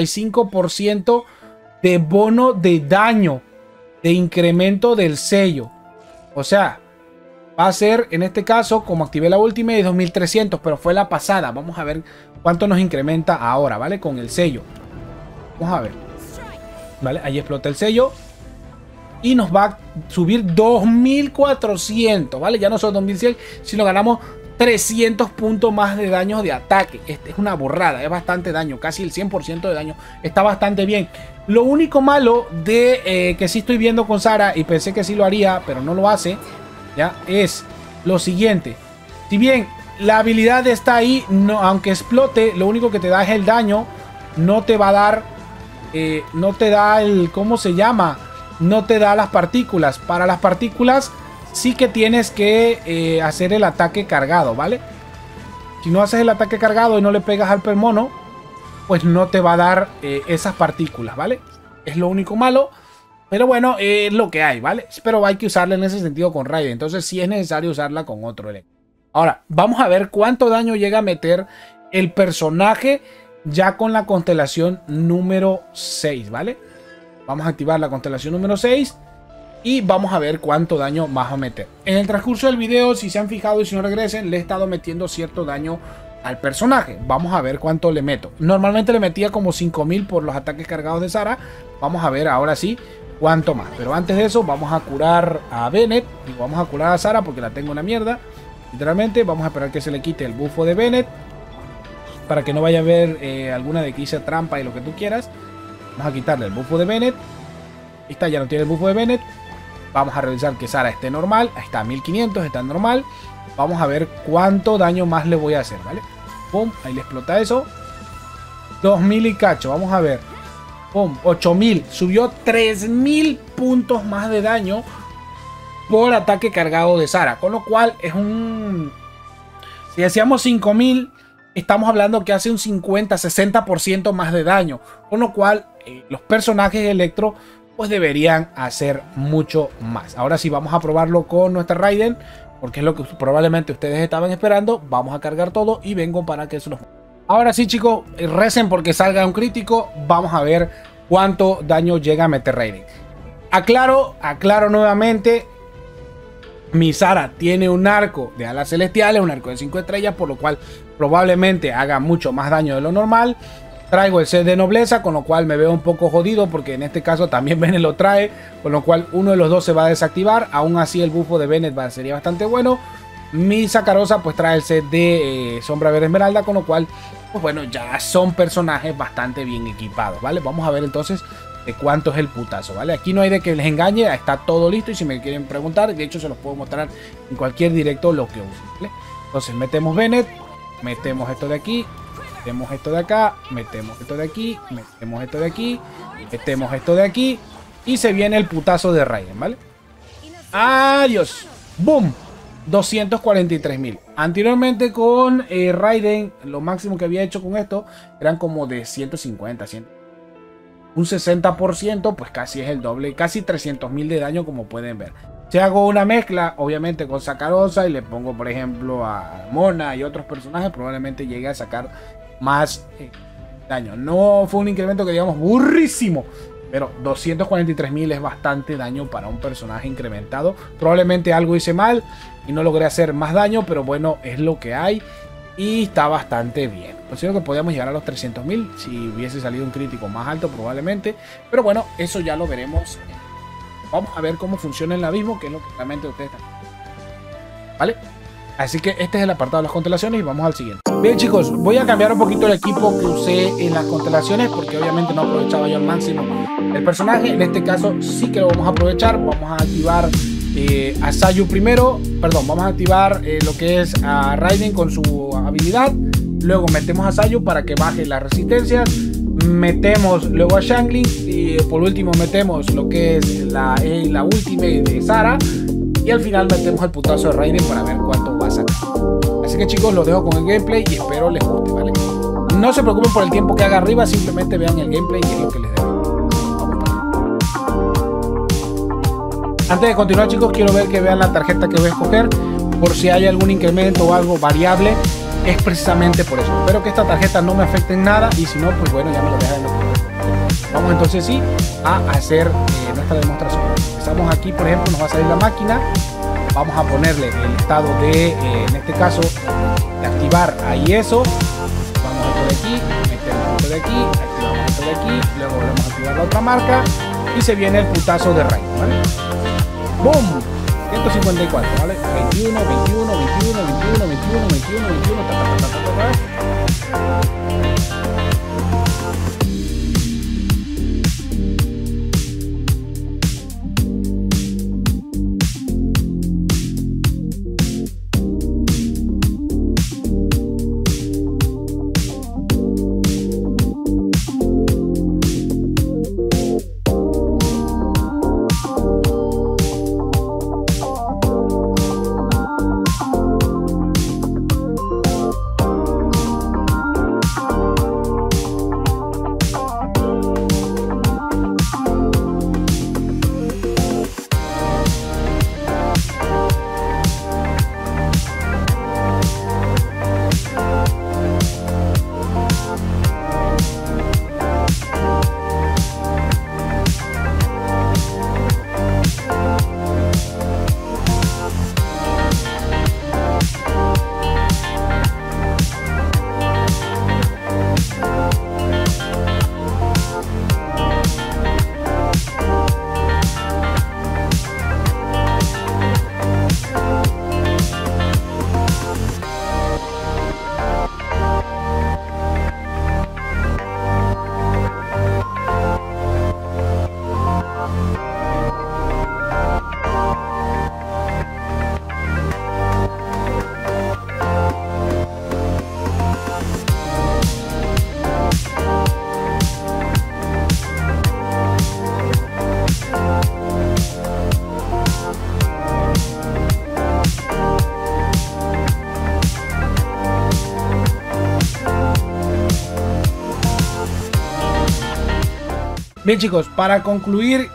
95% de bono de daño. De incremento del sello. O sea, va a ser en este caso, como activé la última, de 2300. Pero fue la pasada. Vamos a ver cuánto nos incrementa ahora, ¿vale? Con el sello. Vamos a ver. ¿Vale? Ahí explota el sello. Y nos va a subir 2400, ¿vale? Ya no son 2100, sino ganamos 300 puntos más de daño de ataque. Este es una borrada, es bastante daño, casi el 100% de daño. Está bastante bien. Lo único malo de que sí estoy viendo con Sara, y pensé que sí lo haría, pero no lo hace, ya, es lo siguiente. Si bien la habilidad está ahí, no, aunque explote, lo único que te da es el daño. No te va a dar, no te da el, ¿cómo se llama? No te da las partículas. Para las partículas sí que tienes que hacer el ataque cargado, ¿vale? Si no haces el ataque cargado y no le pegas al permono, pues no te va a dar esas partículas, ¿vale? Es lo único malo. Pero bueno, es lo que hay, ¿vale? Pero hay que usarla en ese sentido con Raiden. Entonces sí es necesario usarla con otro electro. Ahora, vamos a ver cuánto daño llega a meter el personaje ya con la constelación número 6, ¿vale? Vamos a activar la constelación número 6 y vamos a ver cuánto daño va a meter. En el transcurso del video, si se han fijado y si no regresen, le he estado metiendo cierto daño al personaje. Vamos a ver cuánto le meto. Normalmente le metía como 5000 por los ataques cargados de Sara. Vamos a ver ahora sí cuánto más. Pero antes de eso, vamos a curar a Bennett y vamos a curar a Sara porque la tengo en la mierda. Literalmente, vamos a esperar que se le quite el bufo de Bennett para que no vaya a haber alguna de que hice trampa y lo que tú quieras. Vamos a quitarle el bufo de Bennett. Ahí está, ya no tiene el bufo de Bennett. Vamos a revisar que Sara esté normal. Ahí está, 1500, está normal. Vamos a ver cuánto daño más le voy a hacer, ¿vale? Pum, ahí le explota eso. 2000 y cacho, vamos a ver. Pum, 8000. Subió 3000 puntos más de daño por ataque cargado de Sara. Con lo cual es un... Si hacíamos 5000... Estamos hablando que hace un 50-60% más de daño. Con lo cual, los personajes Electro pues deberían hacer mucho más. Ahora sí, vamos a probarlo con nuestra Raiden, porque es lo que probablemente ustedes estaban esperando. Vamos a cargar todo y vengo para que eso los... Ahora sí, chicos, recen porque salga un crítico. Vamos a ver cuánto daño llega a meter Raiden. Aclaro nuevamente. Mi Sara tiene un arco de alas celestiales, un arco de 5 estrellas, por lo cual probablemente haga mucho más daño de lo normal. Traigo el set de nobleza, con lo cual me veo un poco jodido, porque en este caso también Bennett lo trae, con lo cual uno de los dos se va a desactivar. Aún así el bufo de Bennett sería bastante bueno. Mi Sacarosa pues trae el set de sombra verde esmeralda, con lo cual pues bueno, ya son personajes bastante bien equipados, ¿vale? Vamos a ver entonces de cuánto es el putazo, ¿vale? Aquí no hay de que les engañe, está todo listo y si me quieren preguntar, de hecho se los puedo mostrar en cualquier directo lo que use, ¿vale? Entonces metemos Bennett, metemos esto de aquí, metemos esto de acá, metemos esto de aquí, metemos esto de aquí, metemos esto de aquí y se viene el putazo de Raiden, ¿vale? ¡Adiós! ¡Boom! 243.000. Anteriormente con Raiden, lo máximo que había hecho con esto eran como de 150, 100. Un 60%, pues casi es el doble, casi 300.000 de daño, como pueden ver. Si hago una mezcla, obviamente con Sacarosa, y le pongo, por ejemplo, a Mona y otros personajes, probablemente llegue a sacar más daño. No fue un incremento que digamos burrísimo, pero 243.000 es bastante daño para un personaje incrementado. Probablemente algo hice mal y no logré hacer más daño, pero bueno, es lo que hay. Y está bastante bien. Considero que podíamos llegar a los 300.000 si hubiese salido un crítico más alto probablemente. Pero bueno, eso ya lo veremos. Vamos a ver cómo funciona el abismo, que es lo que realmente ustedes están. ¿Vale? Así que este es el apartado de las constelaciones y vamos al siguiente. Bien, chicos, voy a cambiar un poquito el equipo que usé en las constelaciones, porque obviamente no aprovechaba yo al máximo el personaje. En este caso sí que lo vamos a aprovechar. Vamos a activar a Sayu primero, perdón, vamos a activar lo que es a Raiden con su habilidad. Luego metemos a Sayu para que baje las resistencias. Metemos luego a Xiangling. Y por último metemos lo que es la ultimate de Sara. Y al final metemos el putazo de Raiden para ver cuánto va a sacar. Así que chicos, los dejo con el gameplay y espero les guste, ¿vale? No se preocupen por el tiempo que haga arriba, simplemente vean el gameplay y es lo que les debo. Antes de continuar, chicos, quiero ver que vean la tarjeta que voy a escoger. Por si hay algún incremento o algo variable, es precisamente por eso. Espero que esta tarjeta no me afecte en nada y si no, pues bueno, ya me lo dejan en los comentarios. Vamos entonces sí a hacer nuestra demostración. Empezamos aquí, por ejemplo, nos va a salir la máquina. Vamos a ponerle el estado de, en este caso, de activar ahí eso. Vamos a esto de aquí, metemos esto de aquí, activamos esto de aquí, luego volvemos a activar la otra marca y se viene el putazo de Raiden, ¿vale? ¡Boom! 154, ¿vale? 21, 21, 21, 21, 21, 21, 21, ta, ta, ta, ta, ta, ta. Bien chicos, para concluir,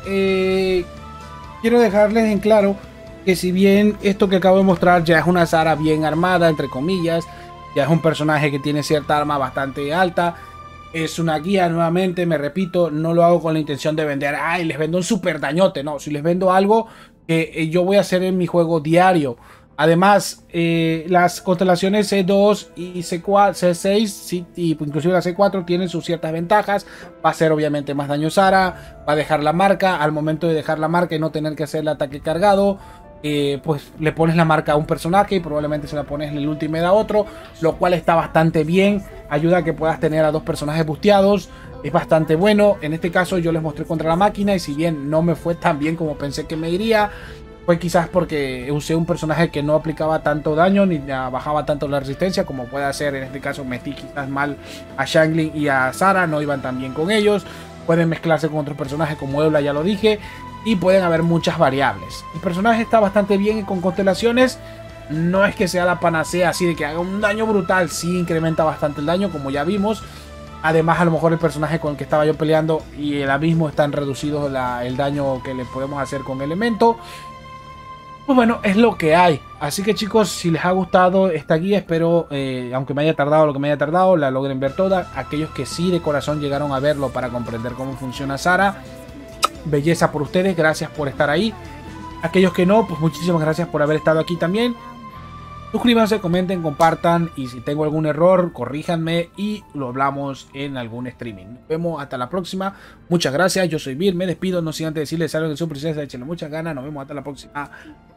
quiero dejarles en claro que si bien esto que acabo de mostrar ya es una Sara bien armada, entre comillas, ya es un personaje que tiene cierta arma bastante alta, es una guía nuevamente, me repito, no lo hago con la intención de vender, ay, les vendo un super dañote, no, si les vendo algo que yo voy a hacer en mi juego diario. Además, las constelaciones C2 y C4, C6 sí, y inclusive la C4 tienen sus ciertas ventajas. Va a ser obviamente más daño Sara, va a dejar la marca. Al momento de dejar la marca y no tener que hacer el ataque cargado, pues le pones la marca a un personaje y probablemente se la pones en el ultimate a otro, lo cual está bastante bien. Ayuda a que puedas tener a dos personajes busteados. Es bastante bueno. En este caso yo les mostré contra la máquina y si bien no me fue tan bien como pensé que me iría, fue quizás porque usé un personaje que no aplicaba tanto daño ni bajaba tanto la resistencia como puede hacer. En este caso metí quizás mal a Xiangling y a Sara, no iban tan bien con ellos. Pueden mezclarse con otros personajes como Eula, ya lo dije, y pueden haber muchas variables. El personaje está bastante bien y con constelaciones no es que sea la panacea así de que haga un daño brutal, sí incrementa bastante el daño como ya vimos. Además, a lo mejor el personaje con el que estaba yo peleando y el abismo están reducidos el daño que le podemos hacer con elemento. Pues bueno, es lo que hay. Así que chicos, si les ha gustado esta guía, espero, aunque me haya tardado lo que me haya tardado, la logren ver toda. Aquellos que sí de corazón llegaron a verlo para comprender cómo funciona Sara, belleza por ustedes, gracias por estar ahí. Aquellos que no, pues muchísimas gracias por haber estado aquí también. Suscríbanse, comenten, compartan y si tengo algún error, corríjanme y lo hablamos en algún streaming. Nos vemos hasta la próxima. Muchas gracias, yo soy Vir, me despido, no sin antes decirles algo de su princesa, échenle muchas ganas, nos vemos hasta la próxima.